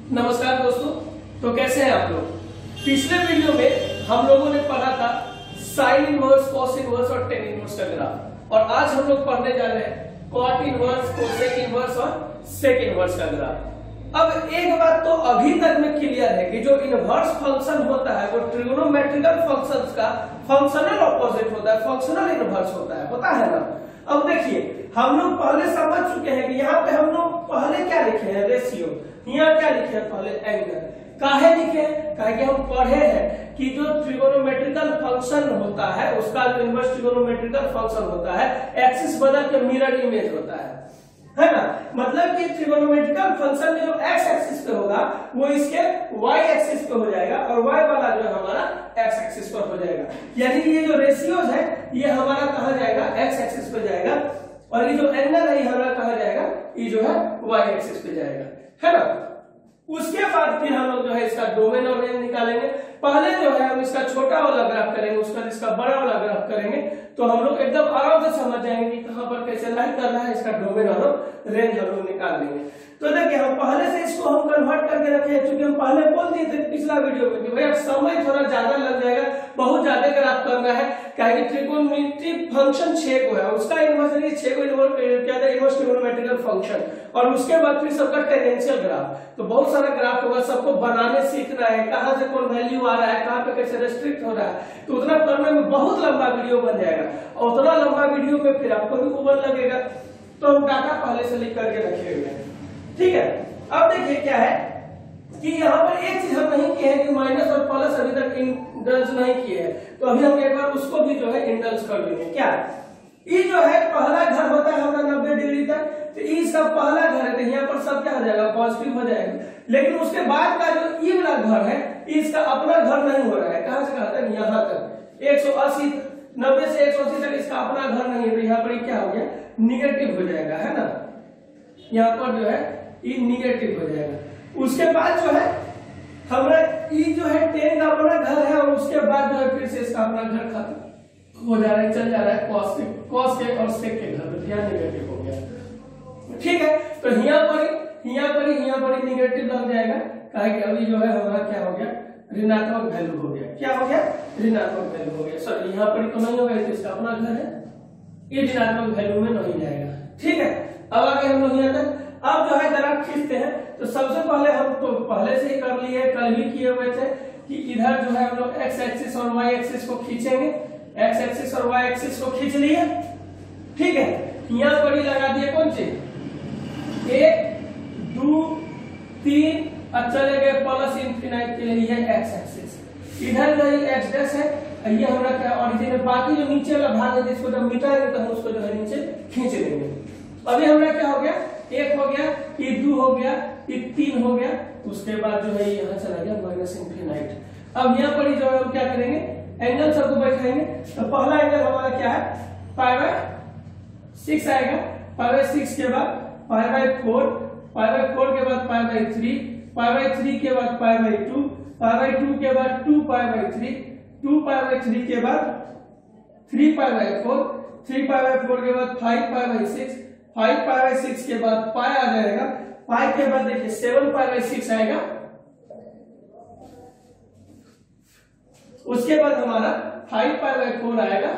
नमस्कार दोस्तों। तो कैसे हैं आप लोग। पिछले वीडियो में हम लोगों ने पढ़ा था साइन इनवर्स, कॉस इनवर्स और टेन इनवर्स का ग्राफ, और आज हम लोग पढ़ने जा रहे हैं कॉट इनवर्स, कोसेक इनवर्स और सेक इनवर्स का ग्राफ। अब एक बात तो अभी तक में क्लियर है कि जो इनवर्स फंक्शन होता है वो ट्रिगोनोमेट्रिकल फंक्शंस का फंक्शनल ऑपोजिट होता है, फंक्शनल इनवर्स होता है ना। अब देखिए हम लोग पहले समझ चुके हैं कि यहाँ पे हम लोग पहले क्या लिखे हैं, रेशियो। यहाँ क्या लिखे हैं, पहले एंगल। काहे लिखे हैं, काहे कि हम पढ़े हैं कि जो ट्रिगोनोमेट्रिकल फंक्शन होता है उसका जो इनवर्स ट्रिगोनोमेट्रिकल फंक्शन होता है एक्सिस बदल के मिरर इमेज होता है ना। मतलब कि ट्रिगोनोमेट्रिकल फंक्शन में जो एक्स एक्सिस पे होगा वो इसके वाई एक्सिस पे हो जाएगा और वाई वाला जो है हमारा एक्स एक्सिस पर हो जाएगा। यानी कि ये जो रेशियोज है ये हमारा कहा जाएगा एक्स एक्सिस पे जाएगा, और ये जो एंगल है ये हमारा कहा जाएगा ये जो है वाई एक्सिस पे जाएगा, है ना। उसके बाद फिर हम लोग जो है इसका डोमेन और रेंज निकालेंगे। पहले जो है हम इसका छोटा वाला ग्राफ करेंगे, उसका इसका बड़ा वाला ग्राफ करेंगे, तो हम लोग एकदम आराम से समझ जाएंगे कि कहां पर कैसे लाइन करना है। इसका डोमेन और रेंज हम लोग निकाल लेंगे। तो देखिए हम पहले से इसको हम कन्वर्ट करके रखे हैं, क्योंकि हम पहले बोल दिए थे पिछला वीडियो में कि भाई अब समय थोड़ा ज्यादा लग जाएगा, बहुत ज्यादा ग्राफ करना है। क्या ट्रिगोनोमेट्री फंक्शन 6 को है, उसका इन्वर्स है 6 को इन्वर्स ट्रिगोनोमेट्रिकल फंक्शन, और उसके बाद फिर सबका टेंजेंशियल ग्राफ। तो बहुत सारा ग्राफ होगा, सबको बनाने सीखना है, कहां से कौन वैल्यू आ रहा है, कहां पे कैसे रेस्ट्रिक्ट हो रहा है। तो उतना करने में बहुत लंबा वीडियो बन जाएगा, और उतना लंबा वीडियो में फिर आपको भी उबल लगेगा। तो हम डाटा पहले से लिख करके रखे हुए हैं, ठीक है। अब देखिए क्या है कि यहाँ पर एक चीज हम नहीं किए हैं कि माइनस और प्लस अभी तक इंडल्ज नहीं किए हैं, तो अभी हम एक बार उसको भी जो है इंडल्ज कर देंगे। क्या ये जो है पहला घर होता है हमारा 90 डिग्री तक, तो इसका पहला घर है, तो यहाँ पर सब क्या हो जाएगा, पॉजिटिव हो जाएगा। लेकिन उसके बाद का जो ई वाला घर है इसका अपना घर नहीं हो रहा है। कहां से कहां तक, यहाँ तक 180, 90 से 180 तक इसका अपना घर नहीं है, तो यहाँ पर क्या हो गया, निगेटिव हो जाएगा, है ना। यहाँ पर जो है ये निगेटिव हो जाएगा। उसके बाद जो है हमारा ये जो है 10 का अपना घर है, और उसके बाद जो है फिर से इसका अपना घर खत्म हो जा रहा है, चल जा रहा है कॉस के और सेक के घर पे, यहाँ निगेटिव हो गया, ठीक है। तो यहाँ पर निगेटिव लग जाएगा, काहे कि अभी जो है हमारा क्या हो गया, ऋणात्मक वैल्यू हो गया। क्या हो गया, ऋणात्मक वैल्यू हो गया। सॉरी यहाँ पर तो नहीं होगा, इसका अपना घर है, ये ऋणात्मक वैल्यू में नहीं जाएगा, ठीक है। अब आगे हम लोग यहाँ तक अब जो है ग्राफ खींचते हैं। तो सबसे पहले हम तो पहले से ही कर लिए, कल भी किए हुए थे कि इधर जो है हम लोग एक्स एक्सिस और वाई एक्सिस को खींचेंगे। एक्स एक्सिस और वाई एक्सिस को खींच लिए, ठीक है। यहाँ पर ही लगा दिए कौन सी, 1 2 3, अब चले गए प्लस इंफिनिट के लिए एक्स एक्सिस। इधर जो है एक्स डैश है, ये हमारा क्या ओरिजिन है। बाकी जो नीचे वाला भाग है जिसको जब मिटाएंगे तो हम उसको जो है नीचे खींच लेंगे। अभी हमारा क्या हो गया, 1 हो गया, ये 2 हो गया, ये 3 हो गया, उसके बाद जो है यहाँ चला गया माइनस इंफिनिट। अब यहाँ पर जो है हम क्या करेंगे, एंगल सबको बैठाएंगे। तो पहला एंगल हमारा क्या है, π/6 आएगा। π/6 के बाद π/4, π/4 के बाद π/3, π/3 के बाद π/2, π/2 के बाद 2π/3, 2π/3 के बाद 3π/4, 3π/4 के बाद 5π/6, 5π/6 के बाद पाई आ जाएगा। पाई के बाद देखिए 7π/6 आएगा। उसके बाद हमारा 5π/4 आएगा।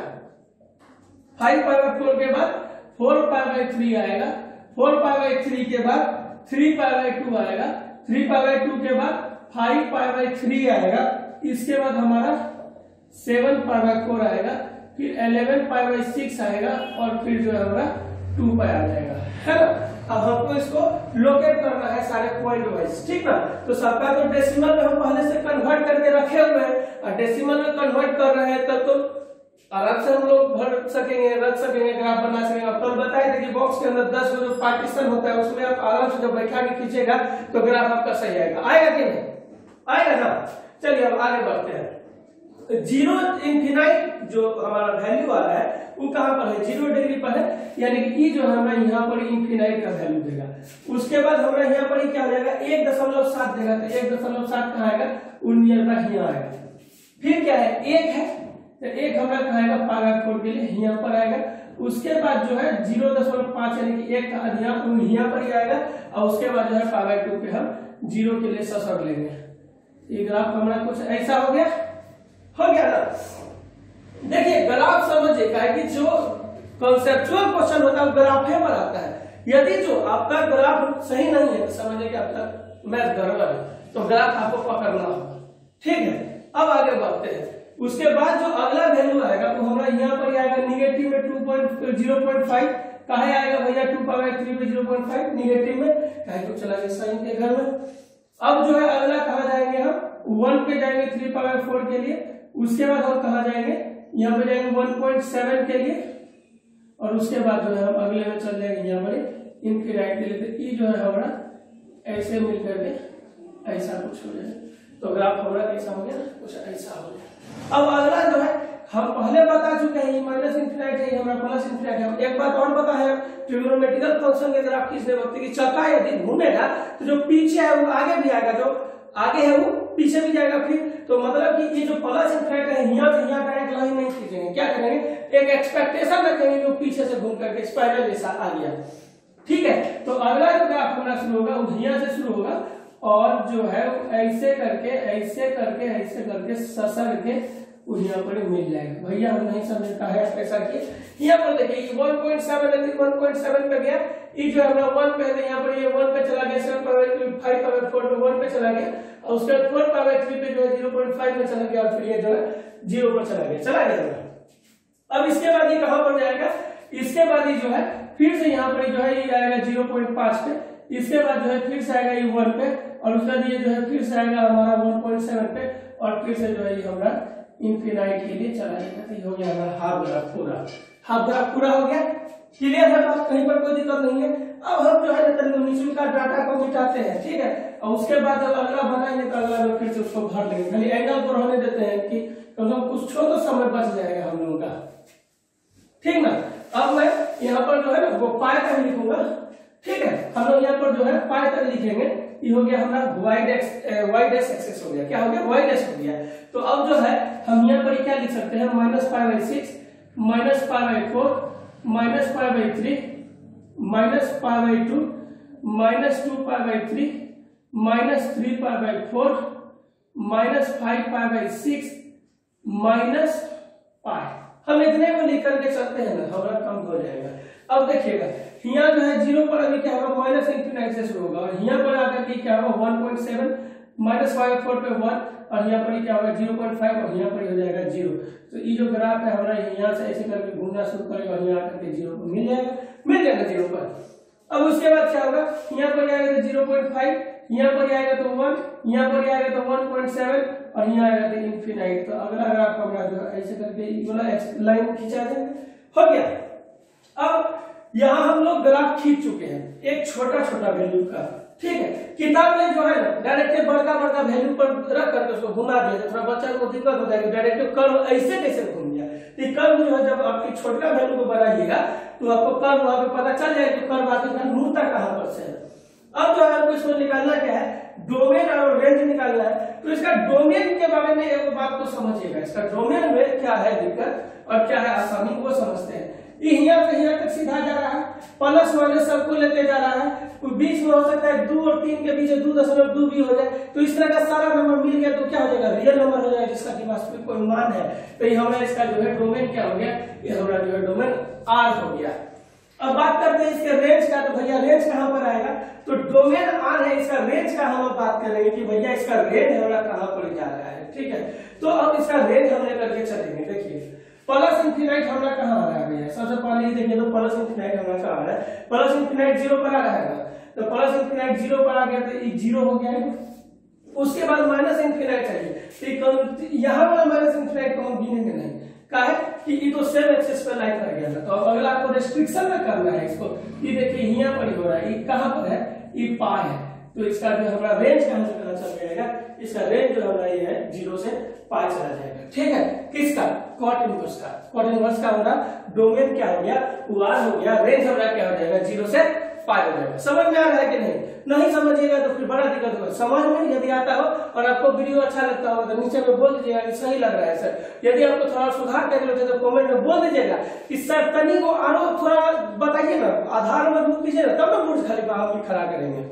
5π/4 के बाद 4π/3 आएगा। 4π/3 के बाद 3π/2 आएगा। 3π/2 के बाद 5π/3 आएगा। इसके बाद हमारा 7π/4 आएगा, फिर 11π/6 आएगा, और फिर जो है हमारा 2π आ जाएगा, है ना। अब हमको इसको लोकेट करना है सारे पॉइंट वाइज, ठीक ना। तो सबका तो डेसिमल में हम पहले से कन्वर्ट करके रखे हुए हैं, और डेसिमल में कन्वर्ट कर रहे हैं तब तो आराम से हम लोग भर सकेंगे, रख सकेंगे, ग्राफ बना सकेंगे। अब कल बताए थे कि बॉक्स के अंदर 10 जो पार्टीशन होता है उसमें आप आराम से जब बैठा के खींचेगा तो ग्राफ आपका सही आएगा कि नहीं आएगा ना। चलिए अब आगे बढ़ते हैं। जीरो इंफिनाइट जो हमारा वैल्यू आ रहा है वो कहां पर है, 0 डिग्री पर है, यानी कि जो हमारा यहाँ पर इंफिनाइट का वैल्यू देगा। उसके बाद हमारा यहाँ पर क्या हो जाएगा, 1.7 देगा। तो 1.7 कहाँ आएगा, यहाँ आएगा। फिर क्या है, 1 है, तो 1 हमारा कहाँ आएगा, π/4 के लिए यहाँ पर आएगा। उसके बाद जो है 0.5 यानी कि 1 का यहाँ पर ही आएगा, और उसके बाद जो है π/2 पे हम जीरो के लिए ससर लेंगे। ये ग्राफ हमारा कुछ ऐसा हो गया ना। देखिए ग्राफ समझिए का है कि जो कॉन्सेप्चुअल क्वेश्चन होता है ग्राफ पर आता है। यदि जो आपका ग्राफ सही नहीं है तो समझिए कि आपका मैथ गड़बड़ है, तो ग्राफ आपको पकड़ना होगा। ठीक है, अब आगे बढ़ते हैं। उसके बाद जो अगला वैल्यू आएगा वो हमारा यहाँ पर आएगा निगेटिव में 0.5। कहा आएगा भैया 2 पावर 3 में 0.5 निगेटिव में, कहे तो चला गया साइन के घर में। अब जो है अगला कहा जाएंगे हम 1 पे जाएंगे 3 पावर 4 के लिए। उसके बाद हम कहा जाएंगे यहाँ पे जाएंगे 1.7 के लिए, और उसके बाद जो है हम अगले में चल जाएंगे यहाँ पर इनफिनाइट के लिए। तो ये जो है हमारा ऐसे मिल करके ऐसा कुछ हो जाए, तो ग्राफ हमारा कैसा हो गया, कुछ ऐसा हो गया। अब अगला जो है हम पहले बता चुके हैं, ये माइनस इंफिनाइट है, हमारा प्लस इंफिनाइट है। एक बात और पता है, ट्रिग्नोमेट्रिकल फंक्शन के ग्राफ किसने बताते कि चक्का यदि घूमेगा तो जो पीछे है वो आगे भी आएगा, जो आगे है वो पीछे भी जाएगा। फिर तो मतलब कि ये जो प्लस इंफिनाइट है यहाँ से यहाँ डायरेक्ट लाइन नहीं खींचेंगे, क्या करेंगे एक एक्सपेक्टेशन रखेंगे जो पीछे से घूम करके स्पाइरल जैसा आ गया। ठीक है, तो अगला जो ग्राफ हमारा शुरू होगा वो यहाँ से शुरू होगा और जो है ऐसे करके ससर के यहाँ पर मिल जाएगा। भैया हम नहीं समझता है ऐसा कि यहाँ पर देखिए 1.7 1.7 पे गया, ये जो है 1 पे है, यहाँ पर ये 1 पे चला गया, 7 पावर 5 पावर 4 पे 1 पे चला गया, और उसके बाद 4 पावर 3 पे जो है 0.5 में चला गया, और फिर ये जो है 0 पर चला गया। अब इसके बाद ये कहां पर जाएगा, इसके बाद ये जो है फिर से यहाँ पर जो है ये आएगा 0.5 पे, इसके बाद जो है फिर से आएगा ये 1 पे, और उसके बाद ये जो है फिर से आएगा हमारा 1.7 पे, और फिर से जो है ये हमारा इनफिनाइट के लिए चला जाएगा। तो ये हो गया हमारा हाफ ग्राफ पूरा हो गया। क्लियर है बात, कहीं पर कोई दिक्कत नहीं है। अब हम जो है ट्रिग्नोमेट्री का डाटा को मिटाते हैं, ठीक है, और उसके बाद जब अगला बनाएंगे तो अगला में फिर से उसको भर लेंगे। खाली एंगल पर होने देते हैं कि कम से कम कुछ छोटा समय बच जाएगा हम लोगों का, ठीक ना। अब मैं यहाँ पर जो है ना वो पाई तक लिखूंगा, ठीक है, हम लोग यहाँ पर जो है पाई तक लिखेंगे। ये हो गया हमारा वाई डैश एक्सेस हो गया, क्या हो गया वाई डैश हो गया। तो अब जो है हम यहाँ पर क्या लिख सकते हैं, -π/6 -π/4 -π/3 -π/2 -2π/3 -3π/4 -5π/6 -π। हम इतने को लिख करके चलते हैं ना, हमारा कम हो जाएगा। अब देखिएगा यहाँ जो है 0 पर अभी क्या होगा माइनस इंफिनाइट से शुरू होगा, और यहाँ पर आकर के क्या होगा 1.7 -5/4 पे 1, और यहाँ पर क्या होगा 0.5, और यहाँ पर हो जाएगा 0। तो ये जो ग्राफ है हमारा यहाँ से ऐसे करके घूमना शुरू करेगा, और यहाँ आकर के 0 पर मिल जाएगा 0 पर। अब उसके बाद क्या होगा, यहाँ पर आएगा तो 0.5, यहाँ पर आएगा तो 1, यहाँ पर आएगा तो 1.7, और यहाँ आएगा तो इनफिनाइट। तो अगला ग्राफ हमारा जो ऐसे करके लाइन खींचा जाए, हो गया। अब यहाँ हम लोग ग्राफ खींच चुके हैं एक छोटा वैल्यू का, ठीक है। किताब में जो है ना डायरेक्ट बड़का वैल्यू पर रख करके उसको घुमा दिया, थोड़ा बच्चा को दिक्कत होता है कि डायरेक्ट कर्व ऐसे कैसे घूम गया। तो कर्व जो है जब आपकी छोटा वैल्यू को बढ़ाइएगा तो आपको कर्व वहां पे पता चल जाएगा कि कर्व आखिर मुड़ता कहां पर से है। अब जो है आपको इसको निकालना क्या है, डोमेन और रेंज निकालना है। तो इसका डोमेन के बारे में एक बात को समझिएगा, इसका डोमेन में क्या है दिक्कत और क्या है आसानी, वो समझते हैं। यहाँ से यहाँ तक सीधा जा रहा है, प्लस माइनस सबको लेते जा रहा है, बीच में हो सकता है 2 और 3 के बीच 2.2 भी हो जाए। तो इस तरह का सारा नंबर मिल गया तो क्या हो जाएगा, रियल नंबर हो जाएगा जिसका कि वास्तविक कोई मान है। तो ये हमारा इसका जो है डोमेन क्या हो गया, ये हमारा जो है डोमेन आर हो गया। अब बात करते हैं इसके रेंज का, तो भैया रेंज कहां पर आएगा, तो डोमेन आर है, इसका रेंज का हम बात करेंगे कि भैया इसका रेंज हमारा कहां पर जा रहा है, ठीक है। तो अब इसका रेंज हम लेकर के चलेंगे। देखिए प्लस इंफिनाइट हमारा कहां आ रहा है भैया, सबसे पहले ये देखिए तो प्लस इंफिनाइट हमारा कहां आ रहा है, प्लस इंफिनाइट 0 पर आ रहा है ना, तो प्लस इंफिनाइट 0 पर आ गया तो ये 0 हो गया है। उसके बाद माइनस इंफिनाइट चाहिए, तो यहाँ पर माइनस इंफिनाइट को हम गिनेंगे नहीं, क्या है कि ये तो सेम एक्सेस पे लाइन कर गया था। तो अगला आपको रेस्ट्रिक्शन में करना है इसको। ये देखिए यहाँ पर हो रहा है, ये कहां पर है, ये पाई है। तो इसका जो हमारा रेंज कहां से पता चल जाएगा, इसका रेंज जो हमारा ये है 0 से पाई चला जाएगा, ठीक है। किसका, कॉट इनवर्स का। कॉट इनवर्स का हमारा डोमेन क्या हो गया, आर हो गया, रेंज हमारा क्या हो जाएगा 0 से पाई हो जाएगा। समझ में आ रहा है कि नहीं समझिएगा तो फिर बड़ा दिक्कत होगा। समझ में यदि आता हो और आपको वीडियो अच्छा लगता हो तो नीचे में बोल दीजिएगा कि सही लग रहा है सर। यदि आपको थोड़ा सुधार करना है तो कमेंट में बोल दीजिएगा कि सर तनी को आरो थोड़ा बताइए ना, आधार मजबूत कीजिए ना, तब ना बुर्ज खलीफा हम खड़ा करेंगे।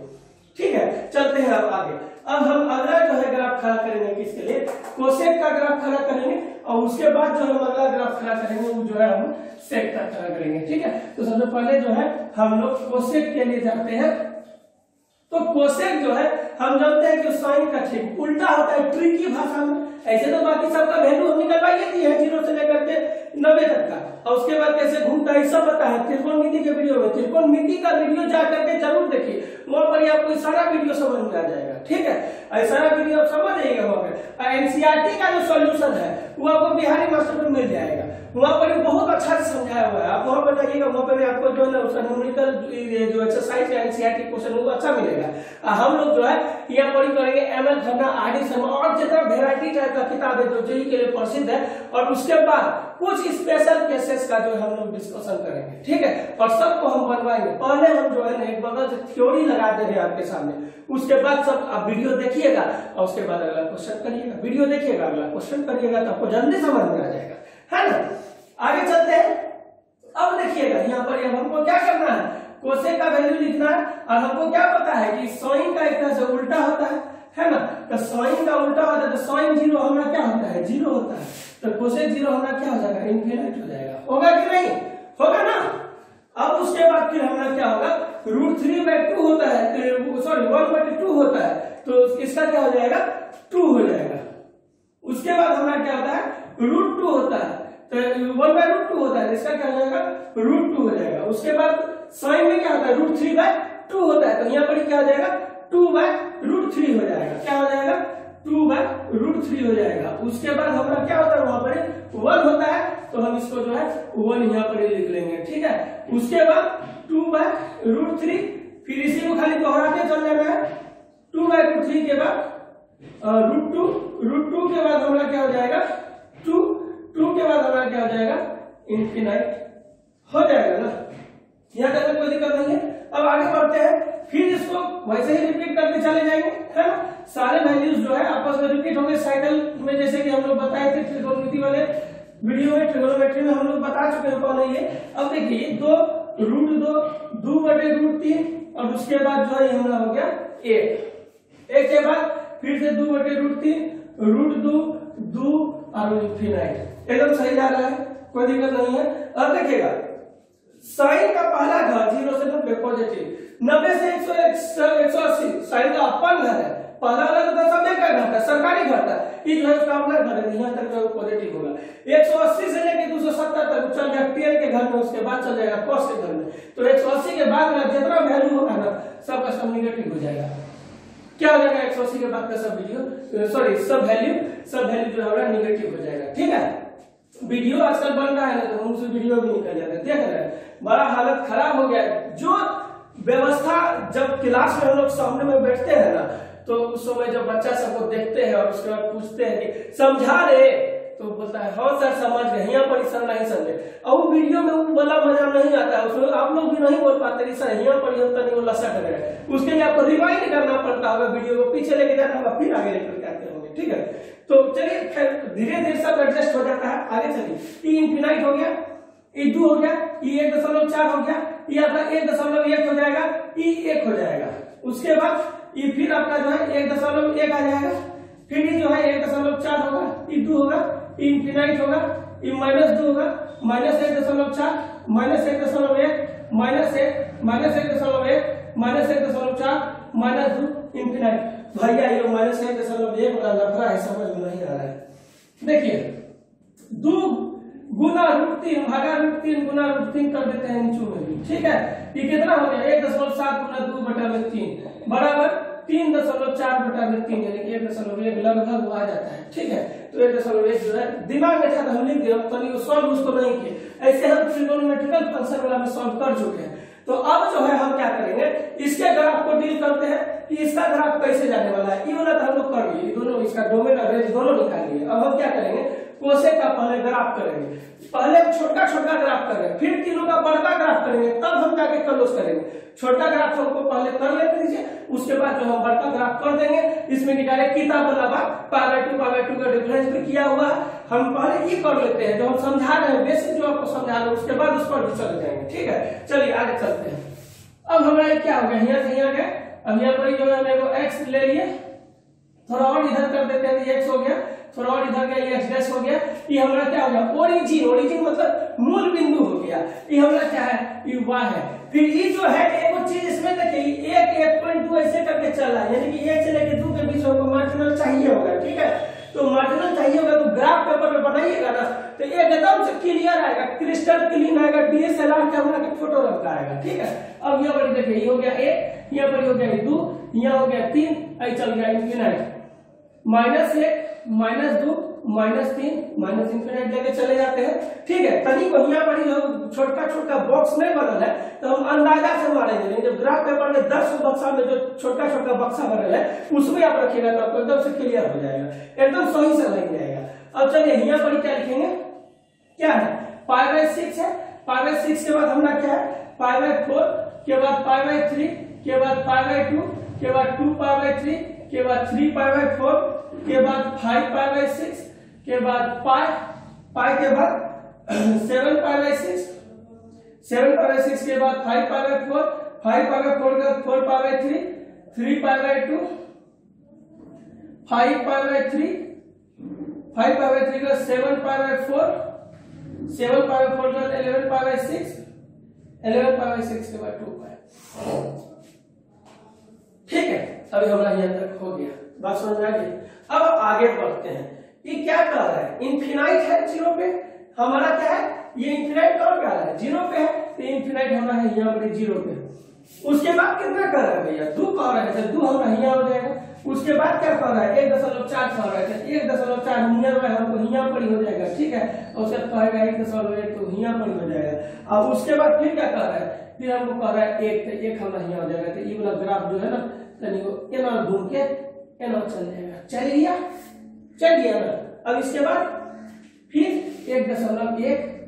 ठीक है, चलते हैं अब आगे। अब हम अगला जो है ग्राफ खड़ा करेंगे किसके लिए, कोसेक का ग्राफ खड़ा करेंगे, और उसके बाद जो हम अगला ग्राफ खड़ा करेंगे वो जो है हम सेक का खड़ा करेंगे। ठीक है, तो सबसे पहले जो है हम लोग कोसेक के लिए जाते हैं। तो कोसेक जो है हम जानते हैं कि साइन का ठीक उल्टा होता है ट्रिकी भाषा में। ऐसे तो बाकी सबका वैल्यू हम निकलवा ही दी है 0 से लेकर के 90 तक का, और उसके बाद कैसे घूमता है सब पता है। त्रिकोणमिति के वीडियो में, त्रिकोणमिति का वीडियो जा करके जरूर देखिए, वहां पर आपको सारा वीडियो समझ में आ जाएगा। ठीक है, सारा वीडियो आप समझ जाइएगा वहां पे। एनसीईआरटी का जो सॉल्यूशन है वो आपको बिहारी मास्टर में मिल जाएगा, वहां पर बहुत अच्छा से समझाया हुआ है। आप वहां पर जाइएगा, वहां पर आपको जो है ना उसका न्यूमेरिकल जो एक्सरसाइज है एनसीईआरटी क्वेश्चन वो अच्छा मिलेगा। हम लोग जो है यहाँ पर करेंगे एमएल खन्ना, आरडी शर्मा और जितना वेराइटी टाइप का किताब है जो जेईई के लिए प्रसिद्ध है, और उसके बाद कुछ स्पेशल केसेस का जो हम लोग डिस्कशन करेंगे। ठीक है, और सबको हम बनवाएंगे। पहले हम जो है ना एक बगल से थ्योरी लगा दे रहे हैं आपके सामने, उसके बाद सब आप वीडियो देखिएगा और उसके बाद अगला क्वेश्चन करिएगा। वीडियो देखिएगा, अगला क्वेश्चन करिएगा, तो आपको जल्दी समझ में आ जाएगा, है ना। आगे चलते हैं। अब देखिएगा यहाँ पर हमको क्या करना है, कोसेक का वैल्यू लिखना है, और हमको क्या पता है कि साइन का एक तरह से उल्टा होता है ना। तो साइन का उल्टा होता है, तो साइन 0 हमारा क्या होता है, 0 होता है। तो कोसेक 0 हमारा क्या हो जाएगा, इनफिनिट हो जाएगा। होगा कि नहीं, होगा ना। अब उसके बाद फिर हमारा क्या होगा, √3/2 होता है, सॉरी 1/2 होता है, तो इसका क्या हो जाएगा, 2 हो जाएगा। उसके बाद हमारा क्या होता है, √2 होता है, तो 1/√2 होता है, इसका क्या हो जाएगा, √2 हो जाएगा। उसके बाद साइन में क्या होता है, √3/2 होता है, तो यहाँ पर क्या हो जाएगा, 2/√3 हो जाएगा। क्या हो जाएगा, 2/√3 हो जाएगा। उसके बाद हमारा क्या होता है, वहां पर 1 होता है, तो हम इसको जो है 1 यहाँ पर लिख लेंगे। ठीक है, उसके बाद 2/√3, फिर इसी को खाली दोहराते चल जाना है। 2/√3 के बाद √2 के बाद हमारा क्या हो जाएगा, 2 के बाद हमारा क्या हो जाएगा, इनफिनाइट हो जाएगा ना। यहाँ तक कोई दिक्कत नहीं है। अब आगे बढ़ते हैं, फिर इसको वैसे ही रिपीट करते चले जाएंगे, है ना। सारे वैल्यूज जो है आपस में रिपीट होंगे साइकिल में, जैसे कि हम लोग बताए थे त्रिकोणमिति वाले वीडियो में, ट्रिगोनोमेट्री में हम लोग बता चुके हैं पहले ये। अब देखिए 2 √2, 2/√3, और उसके बाद जो है हमारा हो गया 1 के बाद फिर से 2/√3, √2, 2 और इनफिनाइट। एकदम सही जा रहा है, कोई दिक्कत नहीं है। अब देखिएगा साइन का पहला घर 0 से 90 पॉजिटिव, 90 से 180 साइन का अपन घर है। पहला घर तो सब का घर था, सरकारी घर था, इस घर का अपना घर है, यहाँ तक जो पॉजिटिव होगा। 180 से लेकर 270 तक चल जाएगा टेन के घर में, उसके बाद चल जाएगा कॉस के घर में। तो 180 के बाद में जितना वैल्यू होगा ना सबका सब निगेटिव हो जाएगा। क्या हो जाएगा, 180 के बाद का सब वैल्यू जो होगा निगेटिव हो जाएगा। ठीक है, वीडियो आजकल बन रहा है ना, तो उनसे वीडियो भी निकल जाता है, देख रहे हैं, बड़ा हालत खराब हो गया है। जो व्यवस्था जब क्लास में हम लोग सामने में बैठते हैं ना, तो उस समय जब बच्चा सबको देखते हैं और उसके बाद पूछते हैं कि समझा रहे, तो बोलता है हाँ सर समझ गए, यहाँ पर सर नहीं समझे। और वीडियो में वो वाला मजा नहीं आता है, उसमें आप लोग भी नहीं बोल पाते सर यहाँ पर वो लसक रहे, उसके लिए आपको रिवाइंड करना पड़ता होगा, वीडियो को पीछे लेके जाना होगा, फिर आगे लेकर आते होंगे। ठीक है, तो चलिए धीरे धीरे सब एडजस्ट हो जाता है। आगे चलिए, ई इनफिनाइट हो गया, ई 2 हो गया, ई 1.4 हो गया, ई आपका 1.1 हो जाएगा, ई 1 हो जाएगा। उसके बाद ई फिर आपका जो है 1.1 आ जाएगा, फिर ई जो है 1.4 होगा, ई 2 होगा, ई इनफिनाइट होगा, ई -2 होगा, -1.4, -1.1, -1, -1.1, -1.4, -2 इनफिनाइट। भैया ये -1.1 वाला लफड़ा है, समझ में नहीं आ रहा है। देखिए 2 गुना √3 भागा √3 गुना √3 कर देते हैं नीचे में भी। ठीक है, ये कितना हो गया, 1.7 गुना 2/3 बराबर 3.4/3, यानी कि 1.1 लगभग आ जाता है। ठीक है, तो 1.1 जो है दिमाग में था तो हम लिख दिया, तो सॉल्व उसको नहीं किए, ऐसे हम ट्रिगोनोमेट्रिकल फंक्शन वाला में सॉल्व कर चुके हैं। तो अब जो है हम क्या करेंगे, इसके ग्राफ को डील करते हैं कि इसका ग्राफ कैसे जाने वाला है। ये वाला तो हम लोग कर लिए, दोनों इसका डोमेन और रेंज दोनों निकाल लिए। अब हम क्या करेंगे, कोसेक का पहले ग्राफ करेंगे, पहले छोटा छोटा ग्राफ करेंगे, फिर तीनों का बड़का ग्राफ करेंगे, तब हम जाके क्लोज करेंगे। छोटा ग्राफ हमको पहले कर लेते दीजिए, उसके बाद जो हम बड़का ग्राफ कर देंगे। इसमें निकाले किताब वाला बात π/2 का डिफरेंस भी किया हुआ है, हम पहले ये कर लेते हैं जो हम समझा रहे हैं, बेसिक जो आपको समझा रहे हैं, उसके बाद उस पर भी चले जाएंगे। ठीक है, चलिए आगे चलते हैं। अब हमारा क्या हो गया, यहाँ से यहाँ गए, अब यहाँ पर जो है मेरे को x ले लिए, थोड़ा और इधर कर देते हैं, ये x हो गया, थोड़ा और इधर गया, ये x डैश हो गया। ये हमारा क्या हो गया, ओरिजिन, ओरिजिन मतलब मूल बिंदु हो गया। ये हमारा क्या है, ये y है। फिर ये जो है एक चीज इसमें देखिए, 1.2 ऐसे करके चला, यानी कि 1 से लेकर 2 के बीच में मार्जिनल चाहिए होगा, ठीक है। तो मार्जिनल चाहिए होगा तो ग्राफ पेपर में बनाइएगा ना, तो एकदम से क्लियर आएगा, क्रिस्टल क्लीन आएगा, DSLR कैमरा की फोटो लगता आएगा, ठीक है। अब यहाँ पर देखिए, ये हो गया 1, यहाँ पर हो गया 2, यहाँ हो गया 3, ऐसे चल गया इनफिनाइट, -1 -2 -3 इनफिनाइट लेके चले जाते हैं, ठीक है। तभी को यहाँ पर जो छोटा छोटा बॉक्स नहीं बनल है तो हम अंदाजा से मारेंगे, लेकिन जब ग्राफ पेपर में 10 बक्सा में जो छोटा छोटा बक्सा बनल है उसमें आप रखिएगा तो आपको एकदम से क्लियर हो जाएगा, एकदम सही से लग जाएगा। अब चलिए यहाँ पर क्या लिखेंगे, क्या है, π/6 है, π/6 के बाद हमारा क्या है, π/4 के बाद π/3 के बाद π/2 के बाद 2π/3 के बाद 3π/4 के बाद 5π/6 के बाद पाई के बाद 7π/6 7π/6 के बाद 5π/4 5π/4 के बाद 4π/3 3π/2 5π/3 5π/3 के बाद 7π/4 7π/4 के बाद 11π/6 11π/6 के बाद 2π, ठीक है। अभी हमारा यहाँ तक हो गया, बात समझ में आ गई। अब आगे बढ़ते हैं, ये क्या कर रहा है, इनफिनाइट है 0 पे, हमारा क्या है, ये इनफिनाइट कौन कर रहा है, 0 पे है, तो इनफिनाइट हमारा है यहाँ पर 0 पे। उसके बाद कितना कर रहा है भैया, 2 कर रहा है, 2 हमारा यहाँ हो जाएगा। उसके बाद क्या कर रहा है, 1.4 कर रहा है, 1.4 नियर बाय हमको यहाँ पर ही हो जाएगा, ठीक है। और उसके बाद 1.1 तो यहाँ पर ही हो जाएगा। अब उसके बाद फिर क्या कर रहा है, फिर हमको कह रहा है 1, तो 1 हमारा यहाँ हो जाएगा। तो ये वाला ग्राफ जो है ना, एना घूम के एना चल जाएगा, चल गया ना। अब इसके बाद फिर 1.1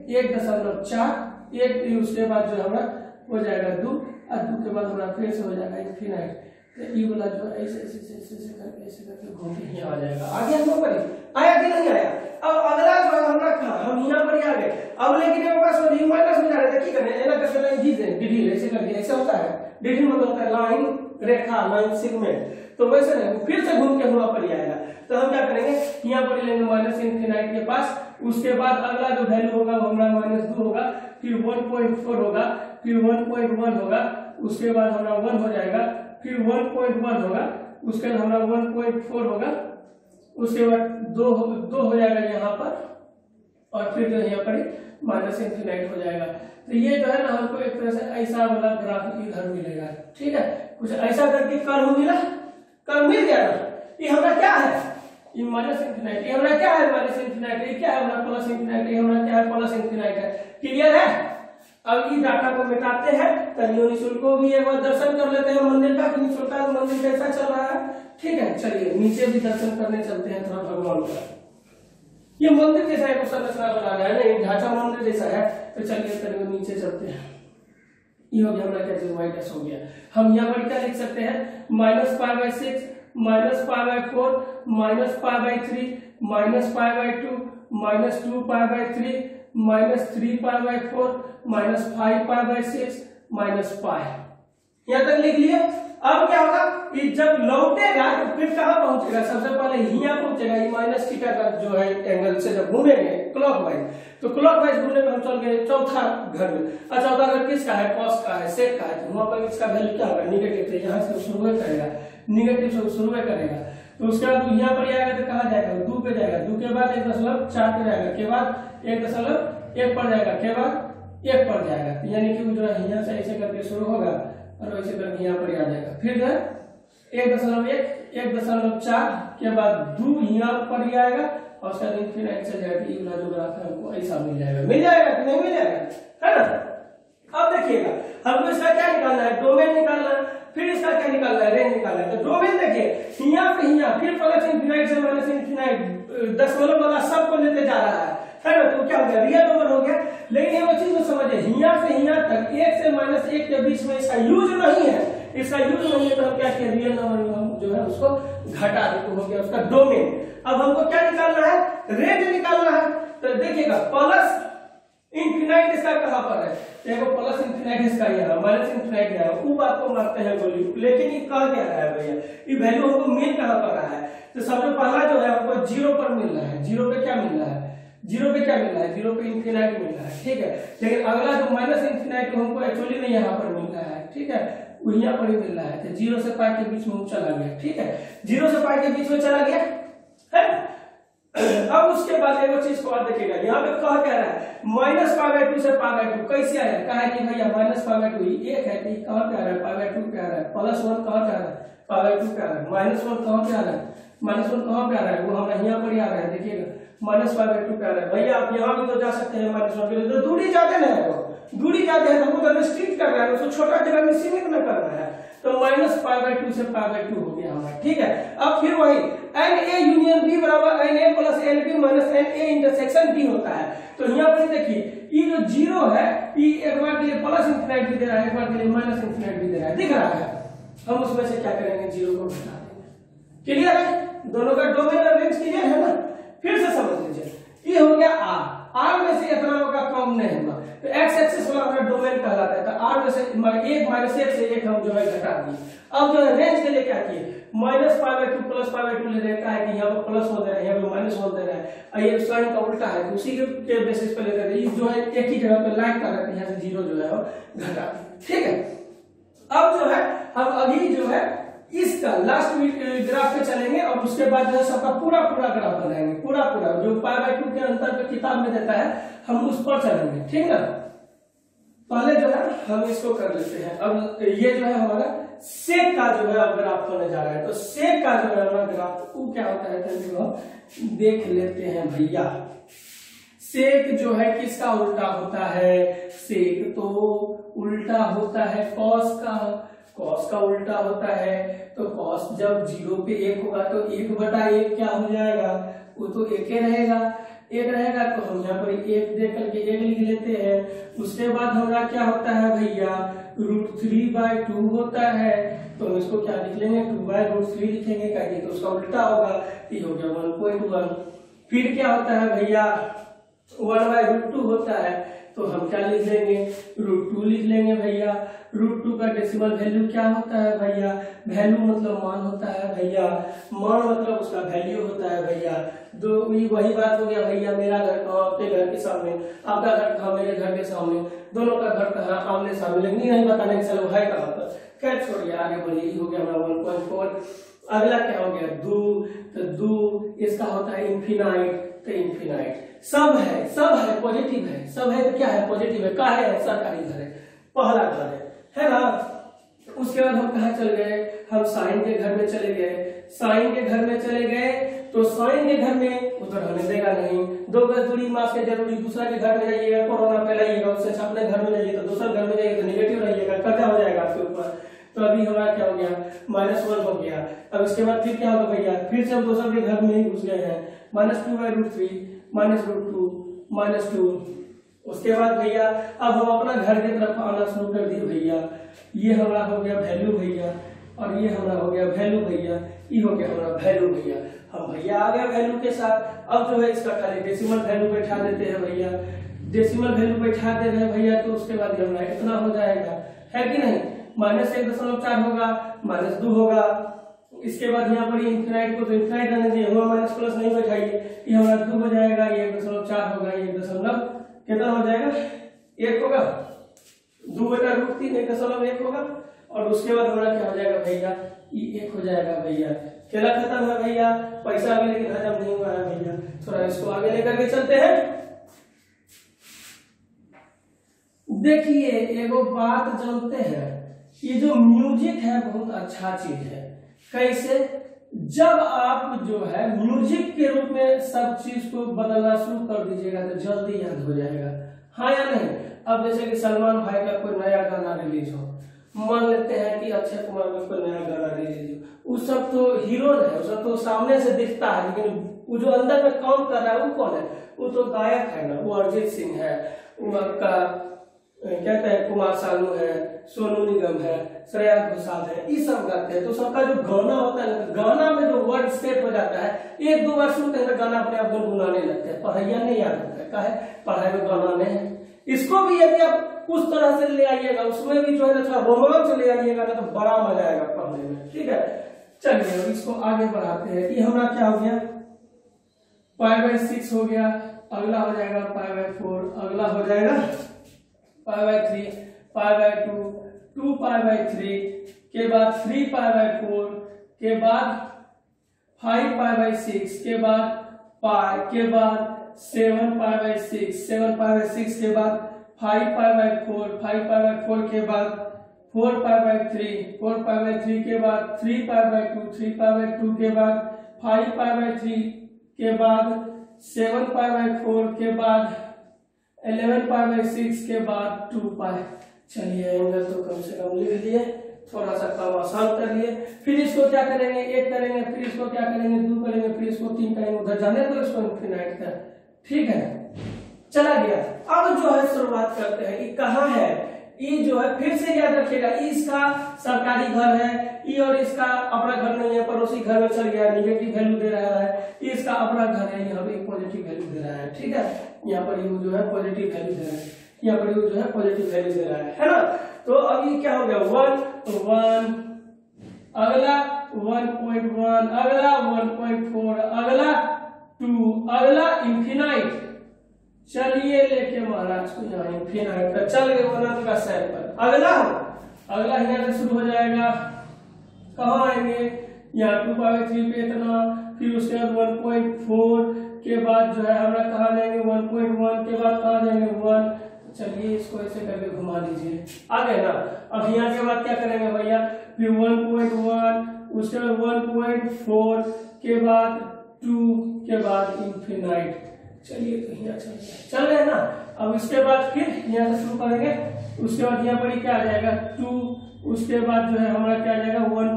1.4 1, उसके बाद जो हमारा हो जाएगा 2, और 2 के बाद हमारा फिर से हो जाएगा इनफिनाइट। तो ये वाला जो ऐसे करके घूम के यहाँ आ जाएगा। आगे हम लोग आया कि नहीं आया। अब अगला जो है हमारा कहा, हम यहाँ पर आ गए। अब लेकिन ये पास में माइनस में जा रहे थे, क्या करें, एना करके लाइन खींच दें, डिडिल ऐसे करके, ऐसा होता है, डिडिल मतलब होता है लाइन, रेखा, लाइन, सेगमेंट। तो वैसे नहीं, फिर से घूम के वहां पर ही आएगा। तो हम क्या करेंगे, यहाँ पर लेंगे माइनस इनफिनाइट के पास। उसके बाद अगला जो वैल्यू होगा वो हमारा -2 होगा, फिर 1.4 होगा, फिर 1.1 होगा, उसके बाद हमारा 1 हो जाएगा, फिर 1.1 होगा, उसके बाद हमारा 1.4 होगा, उसके बाद 2 हो जाएगा यहाँ पर, और फिर जो यहाँ पर माइनस इनफिनाइट हो जाएगा। तो ये जो है ना, हमको एक तरह से ऐसा वाला ग्राफ इधर मिलेगा, ठीक है। कुछ ऐसा करके कर्व मिला, कर्व मिल गया ना। ये हमारा क्या है, ये माइनस इनफिनाइट, ये हमारा क्या है माइनस इनफिनाइट, ये क्या है हमारा प्लस इनफिनाइट, ये हमारा क्या है प्लस इनफिनाइट है। क्लियर है। अब इस डाटा को मिटाते हैं, तनियो निशुल्क को भी एक बार दर्शन कर लेते हैं मंदिर का, निशुल्क मंदिर कैसा चल रहा है, ठीक है। चलिए नीचे भी दर्शन करने चलते हैं थोड़ा भगवान का। ये मंदिर जैसा है, संरचना बना रहा है ना, ढांचा मंदिर जैसा है। तो चलिए तनियो नीचे चलते हैं। ये हो गया हमारा क्या चीज, वाई डैश हो गया। हम यहाँ पर क्या लिख सकते हैं, -π/6 -π/4 -π/3 -π/2 -2π/3 -3π/4 -5π/6 -π। यहाँ तक लिख लिए। अब क्या होगा, ये जब लौटेगा तो फिर कहाँ पहुंचेगा, सबसे पहले यहाँ पहुंचेगा। ये माइनस थीटा का जो है एंगल से जब घूमेंगे क्लॉकवाइज, तो क्लॉकवाइज घूमने में हम चल गए चौथा घर में। और चौथा घर किसका है, कॉस का है, सेक का है। तो वहां पर इसका वैल्यू क्या होगा, निगेटिव। तो यहाँ से शुरू करेगा, निगेटिव से शुरू करेगा। तो उसके बाद यहाँ पर आएगा तो कहाँ जाएगा, 2 पे जाएगा, 2 के बाद 1.4 पे जाएगा, के बाद 1.1 पर जाएगा, के बाद 1 पर जाएगा। यानी कि जो है यहाँ से ऐसे करके शुरू होगा और वैसे करके यहाँ पर आ जाएगा। फिर जो 1.1 1.4 के बाद 2 यहाँ पर ही आएगा और उसका इनफिनाइट चल जाएगा। ये वाला जो ग्राफ है हमको ऐसा मिल जाएगा कि नहीं मिल जाएगा, है ना। अब देखिएगा हमको इसका क्या निकालना है, डोमेन निकालना है। फिर इसका क्या निकालना है, रेंज निकालना है। तो डोमेन देखिए यहाँ पे यहाँ, फिर प्लस इनफिनाइट से माइनस इनफिनाइट दशमलव वाला सबको लेते जा रहा है ना। तो क्या हो गया, रियल नंबर हो गया। लेकिन ये चीज को समझिए, यहाँ से यहाँ तक 1 से -1 के बीच में इसका यूज नहीं है, इसका यूज नहीं है। तो हम क्या किया, रियल नंबर हम जो है उसको घटा दे, तो हो गया उसका डोमेन। अब हमको क्या निकालना है, रेंज निकालना है। तो देखिएगा प्लस इंफिनाइट इसका कहां पर है, देखो प्लस इंफिनाइट इसका यहाँ, माइनस इंफिनाइट यहाँ, वो बात को मारते हैं गोली, लेकिन ये कह क्या रहा है भैया, ये वैल्यू हमको मिल कहां पर रहा है, तो सबसे पहला जो है हमको जीरो पर मिल रहा है, जीरो पे क्या मिल रहा है, जीरो पे क्या मिल रहा है, जीरो पे इंफिनाइट मिल रहा है, ठीक है। लेकिन अगला जो माइनस इंफिनाइट हमको एक्चुअली में यहाँ पर मिल रहा है, ठीक है, वो यहाँ पर ही मिल रहा है, तो जीरो से पाई के बीच में वो चला गया, ठीक है, जीरो से पाई के बीच में चला गया है। अब उसके बाद एक चीज को और देखिएगा, यहाँ पे कह क्या रहा है, माइनस पाई बाय 2 से पाई बाय 2 कैसे आया, कहा है कि भैया माइनस पाई बाय 2 एक है, कि कहां पे आ रहा है, पाई बाय 2 पे आ रहा है, प्लस 1 कहां पे आ रहा है, पाई बाय 2 पे आ रहा है, माइनस 1 कहां पे आ रहा है, माइनस 1 कहां पे आ रहा है, वो हमारा यहाँ पर ही आ रहा है, देखिएगा माइनस पाई बाय 2 पे आ रहा है। भैया आप यहाँ भी तो जा सकते हैं माइनस 1 पे, तो दूरी जाते ना है, दूरी जाते हैं तो वो तो रिस्ट्रिक्ट कर रहा है, उसको छोटा जगह में सीमित में कर रहा है, तो माइनस पाई बाय 2 से पाई बाय 2 हो गया हमारा, ठीक है। अब फिर वही एन ए यूनियन बी बराबर n A plus n B minus n A intersection B होता है। तो यहाँ पर देखिए ये जो जीरो है, ये एक बार के लिए प्लस इंफिनाइट भी दे रहा है, एक बार के लिए माइनस इंफिनाइट भी दे रहा है, दिख रहा है। हम उसमें से क्या करेंगे, जीरो को घटा देंगे, क्लियर है, दोनों का डोमेन और रेंज क्लियर है ना। फिर से समझ लीजिए, ये हो गया आर, आर में से इतना होगा कम नहीं होगा, तो एक्स एक्सिस वाला हमारा डोमेन कहलाता है, तो आर में से एक माइनस एक से एक हम जो है घटा दिए। अब जो है रेंज के लिए क्या किए, minus pi by 2 plus pi by 2 ले रहे हैं, कि यहाँ पर प्लस हो दे रहा है, यहाँ पर माइनस हो दे रहा है, और ये साइन का उल्टा है, तो उसी के बेसिस पे लेकर ये जो है एक ही जगह पे लाइन कर रहे हैं, यहाँ से जीरो जो है वो घटा दिए, ठीक है। अब जो है हम अभी जो है इसका लास्ट ग्राफ पे चलेंगे, और उसके बाद जो है सबका पूरा ग्राफ बनाएंगे, पूरा जो पाई बाय 2 के अंतर पे किताब में देता है हम उस पर चलेंगे, ठीक है। पहले जो है हम इसको कर लेते हैं। अब ये जो है हमारा सेक का जो है अब ग्राफ होने जा रहा है, तो सेक का जो है हमारा ग्राफ वो क्या होता है हम देख लेते हैं भैया। सेक जो है किसका उल्टा होता है, सेक तो उल्टा होता है कॉस का, कॉस का उल्टा होता है, तो कॉस जब जीरो पे एक होगा तो 1/1 क्या हो जाएगा, वो तो एक ही रहेगा, एक रहेगा, तो हम यहाँ पर एक देख करके एक लिख लेते हैं। उसके बाद हमारा क्या होता है भैया, √3/2 होता है, तो हम इसको क्या लिख लेंगे, 2/√3 लिखेंगे, कहेंगे तो उसका उल्टा होगा, ये हो गया 1.1। फिर क्या होता है भैया, 1/√2 होता है, तो हम क्या लिख लेंगे, √2 लिख लेंगे भैया। √2 का डेसिमल वैल्यू क्या होता है भैया, वैल्यू मतलब मान होता है भैया, मान मतलब उसका वैल्यू होता है भैया। दो वही बात हो गया भैया, मेरा घर कहाँ, आपके घर के सामने, आपका घर कहाँ, मेरे घर के सामने, दोनों का घर कहाँ, आमने सामने, लेकिन नहीं बताने के चलो है कहाँ पर, कैच छोड़िए आगे बढ़िए। हो गया हमारा 1.4। अगला क्या हो गया, 2, तो 2 इसका होता है इंफिनाइट, तो इंफिनाइट सब है पॉजिटिव है, सब है तो क्या है, पॉजिटिव है, कहा है, सरकारी घर है, पहला घर है ना। उसके बाद हम कहा चल गए, हम साइन के घर में चले गए, साइन के घर में चले गए, तो साइन के घर में उधर हमें देगा नहीं, 2 गज दूरी मास्क के जरूरी, दूसरा के घर में जाइएगा कोरोना फैलाइएगा, उससे अपने घर में जाइए, तो दूसरा घर में जाइए तो निगेटिव रहिएगा, कर्जा हो जाएगा आपके ऊपर। तो अभी हमारा क्या हो गया, -1 हो गया। अब इसके बाद फिर क्या होगा भैया, फिर से हम दूसरे के घर में ही घुस गए हैं, -2/√3 -√2 उसके बाद भैया अब हम अपना घर की तरफ आना शुरू कर दिए भैया। ये हमारा हो गया वैल्यू भैया, और ये हमारा हो गया वैल्यू भैया, ये हो गया हमारा वैल्यू भैया। हम भैया आ गए वैल्यू के साथ। अब जो है इसका खाली डेसिमल वैल्यू बैठा देते हैं भैया, डेसिमल वैल्यू बैठा दे रहे हैं भैया, तो उसके बाद हमारा इतना हो जाएगा, है कि नहीं, -1.4 होगा, -2 होगा। इसके बाद यहाँ पर इंफिनाइट को तो इंफिनाइट रहने दिए, हुआ माइनस प्लस नहीं बैठाइए, ये हमारा 2 हो जाएगा, ये 1.4 होगा, ये 1 कितना हो जाएगा, 1 होगा, 2/√3 1.1 होगा। और उसके बाद हमारा क्या हो जाएगा भैया, ये 1 हो जाएगा भैया। खेला खत्म है भैया, पैसा भी लेकिन हजम नहीं हुआ है भैया। थोड़ा इसको आगे लेकर के चलते हैं। देखिए एगो बात जानते हैं, ये जो म्यूजिक है बहुत अच्छा चीज है। कैसे, जब आप जो है म्यूजिक के रूप में सब चीज को बदलना शुरू कर दीजिएगा तो जल्दी याद हो जाएगा, हाँ या नहीं। अब जैसे कि सलमान भाई का कोई नया गाना रिलीज हो, मान लेते हैं कि अक्षय कुमार का कोई नया गाना रिलीज हो, उस सब तो हीरो है, उस सब तो सामने से दिखता है, लेकिन वो जो अंदर में काम कर रहा है वो कौन है, वो तो गायक है ना, वो अरिजीत सिंह है, वो आपका कहते हैं कुमार सानू है, सोनू निगम है, श्रेया घोषाल है, ये सब गाते हैं। तो सबका जो गाना होता है, गाना में जो वर्ड सेट हो जाता है, 1-2 बार सुनते हैं तो गाना अपने आप गुनगुनाने लगते हैं, पढ़ाइया नहीं याद होता है, पढ़ाई में गाना नहीं है। इसको भी यदि आप उस तरह से ले आइएगा, उसमें भी जो है ना थोड़ा रोमांच ले आइएगा ना, तो बड़ा मजा आएगा पढ़ने में। ठीक है, चलिए अब इसको आगे बढ़ाते हैं। ये हमारा क्या हो गया, π/6 हो गया, अगला हो जाएगा π/4, अगला हो जाएगा π/3, π/2, 2π/3 के बाद 3π/4 के बाद 5π/6 के बाद पाई के बाद 7π/6, 7π/6 के बाद 5π/4, 5π/4 के बाद 4π/3, 4π/3 के बाद 3π/2, 3π/2 के बाद 5π/3 के बाद 7π/4 के बाद 11π/6 के बाद 2π। चलिए एंगल तो कम से कम लिख लिए, थोड़ा सा कम आसान कर लिए। फिर इसको क्या करेंगे, 1 करेंगे, फिर इसको क्या करेंगे, 2 करेंगे, फिर इसको 3 करेंगे, उधर जाने तो इसको इनफिनाइट का। ठीक है, चला गया। अब जो है शुरुआत करते हैं कि कहाँ है ई, जो है फिर से याद रखिएगा, ई इसका सरकारी घर है, ई और इसका अपना घर नहीं है, पड़ोसी घर में चल गया, निगेटिव वैल्यू दे रहा है। ई इसका अपना घर है, यहाँ पे पॉजिटिव वैल्यू दे रहा है। ठीक है, यहाँ पर यू जो है पॉजिटिव वैल्यू दे रहा है, यहाँ पर यू जो है पॉजिटिव वैल्यू दे रहा है ना। तो अब ये क्या हो गया, 1, तो 1, अगला 1.1, अगला 1.4, अगला 2, अगला इंफिनाइट। चलिए लेके महाराज को यहाँ इंफिनाइट का चल गए अनंत का सैंपल। अगला यहाँ से शुरू हो जाएगा, कहाँ आएंगे, यहाँ 2π/3 पे इतना, फिर उसके बाद 1.4 के बाद जो है हमारा कहाँ जाएंगे, 1.1 के बाद कहाँ जाएंगे, 1। चलिए इसको ऐसे करके घुमा दीजिए, आ गए ना। अब यहाँ के बाद क्या करेंगे भैया, फिर 1.1, उसके बाद 1.4 के बाद 2 के बाद इंफिनाइट। चलिए तो यहाँ चल रहे हैं ना। अब इसके बाद फिर यहाँ से शुरू करेंगे, उसके बाद यहाँ पर क्या आ जाएगा 2, उसके बाद जो है हमारा क्या आ जाएगा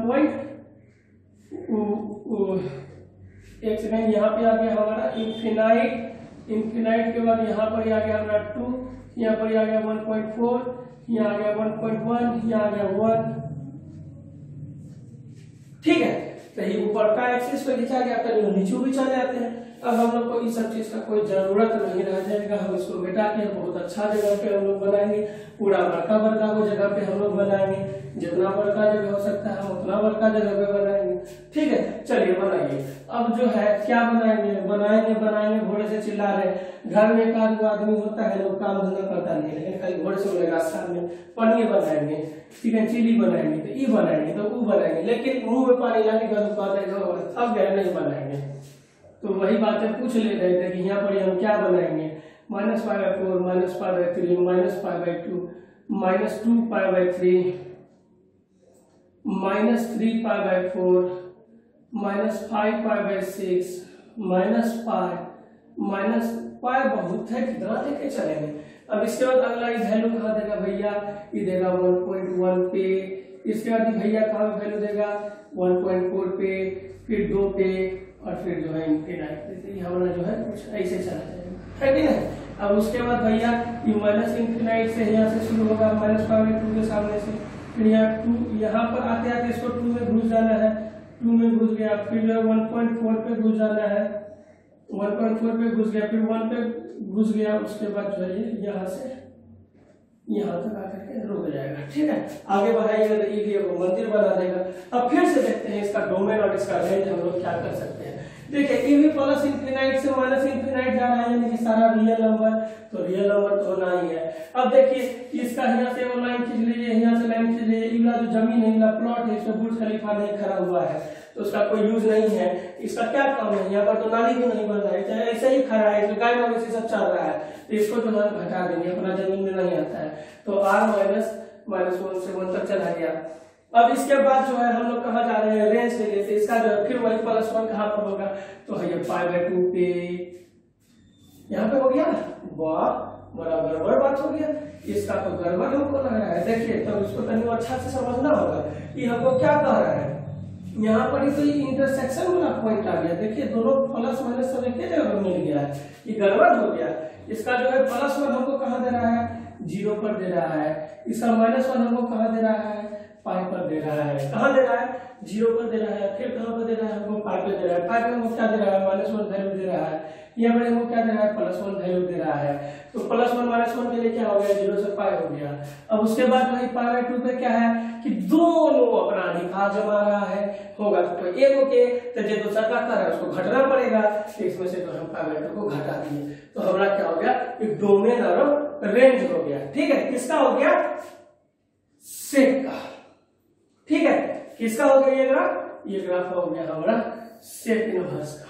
1 सेकेंड, यहाँ पे आ गया हमारा इंफिनाइट। इंफिनाइट के बाद यहाँ पर आ गया हमारा 2, यहाँ पर आ गया 1.4, यहाँ आ गया 1.1, यहाँ आ गया 1। ठीक है, तो ये ऊपर का एक्सिस पे खींचा गया, तो नीचे भी चले जाते हैं। अब हम लोग को इस सब चीज का कोई जरूरत नहीं रह जाएगा, हम इसको मिटा के बहुत अच्छा जगह पे हम लोग बनाएंगे, पूरा बड़का वो जगह पे हम लोग बनाएंगे, जितना बड़का जगह हो सकता है हम उतना बड़का जगह पे बनाएंगे। ठीक है, चलिए बनाइए। अब जो है क्या बनाएंगे, घोड़े से चिल्ला रहे। घर में एक आदमी होता है, लोग काम धंधा करता नहीं है, लेकिन खाली घोड़े से बोलेगा सामने पनीर बनाएंगे, चिकन चिली बनाएंगे, तो ई बनाएंगे, तो वो बनाएंगे, लेकिन मुंह में पानी लाने का थक गए नहीं बनाएंगे। तो वही बातें पूछ ले रहे थे कि यहाँ पर हम क्या बनाएंगे, -π/4, -π/3, -π/2, -2π/3, -3π/4, -5π/6, -π बहुत है, कितना लेके चलेंगे। अब इसके बाद अगला वैल्यू कहाँ देगा भैया, ये देगा 1.1 पे। इसके बाद भैया कहाँ वैल्यू देगा 1.4 पे, फिर 2 पे, और फिर जो है इंफिनाइट पे। हमारा जो है कुछ ऐसे चला जाएगा, है कि नहीं। अब उसके बाद भैया ये माइनस इंफिनाइट से यहाँ से शुरू होगा, -π/2 के सामने से, फिर यहाँ 2, यहाँ पर आते आते इसको 2 में घुस जाना है, 2 में घुस गया, फिर 1.4 पे घुस जाना है, 1.4 पे घुस गया, फिर 1 पे घुस गया, उसके बाद जो है यहाँ से यहाँ तक आकर के रुक जाएगा। ठीक है, आगे बढ़ाइएगा तो ये वो मंदिर बना देगा। अब फिर से देखते हैं इसका डोमेन और इसका रेंज हम लोग क्या कर सकते हैं। देखिए ये भी प्लस इंफिनाइट से माइनस इंफिनाइट जा रहा है, यानी कि सारा रियल नंबर, तो रियल नंबर तो होना ही है। अब देखिए इसका यहाँ से वो लाइन खींच लीजिए, यहाँ से लाइन खींच लीजिए, इला जो जमीन है, इला प्लॉट है, इसमें बुर्ज खलीफा नहीं खड़ा हुआ है, तो उसका कोई यूज नहीं है। इसका क्या काम है, यहाँ पर तो नाली भी नहीं बन रहा है, चाहे ऐसे ही खड़ा है, गाय मवेशी सब चल रहा है, तो इसको जो है घटा देंगे, अपना जमीन में नहीं आता है। तो r -1 से 1 तक चला गया। अब इसके बाद जो है हम लोग कहाँ जा रहे हैं, रेंज के लिए। तो इसका जो है फिर वही +1 कहाँ पर होगा, तो ये π/2 पे यहाँ पे हो गया। वाह, बड़ा गड़बड़ बात हो गया, इसका तो गड़बड़ हमको लग रहा है। देखिए तब इसको तनिक अच्छा से समझना होगा, ये हमको क्या कह रहा है। यहाँ पर ही तो ये इंटरसेक्शन वाला पॉइंट आ गया। देखिए दोनों प्लस माइनस सब एक जगह पर मिल गया है, ये गड़बड़ हो गया। इसका जो है +1 हमको कहाँ दे रहा है, 0 पर दे रहा है। इसका -1 हमको कहाँ दे रहा है, पाई पर दे रहा है, कहाँ दे रहा है, 0 पर दे रहा है, फिर कहाँ पर दे रहा है, हमको पाई पर दे रहा है, पाई पर हमको क्या दे रहा है, -1 वैल्यू दे रहा है, यहाँ पर हमको क्या दे रहा है, +1 वैल्यू दे रहा है। तो +1 -1 के लिए क्या हो गया, 0 से पाई हो गया। अब उसके बाद वही π/2 पे क्या है कि दोनों अपना अधिकार जमा रहा है, होगा तो एक ओके, तो जो दूसरा का है उसको घटना पड़ेगा, इसमें से तो हम π/2 को घटा दिए, तो हमारा क्या हो गया, एक डोमेन और रेंज हो गया। ठीक है, किसका हो गया, सेट का। ठीक है, किसका हो गया ये ग्राफ हो गया हमारा सेट इनवर्स का।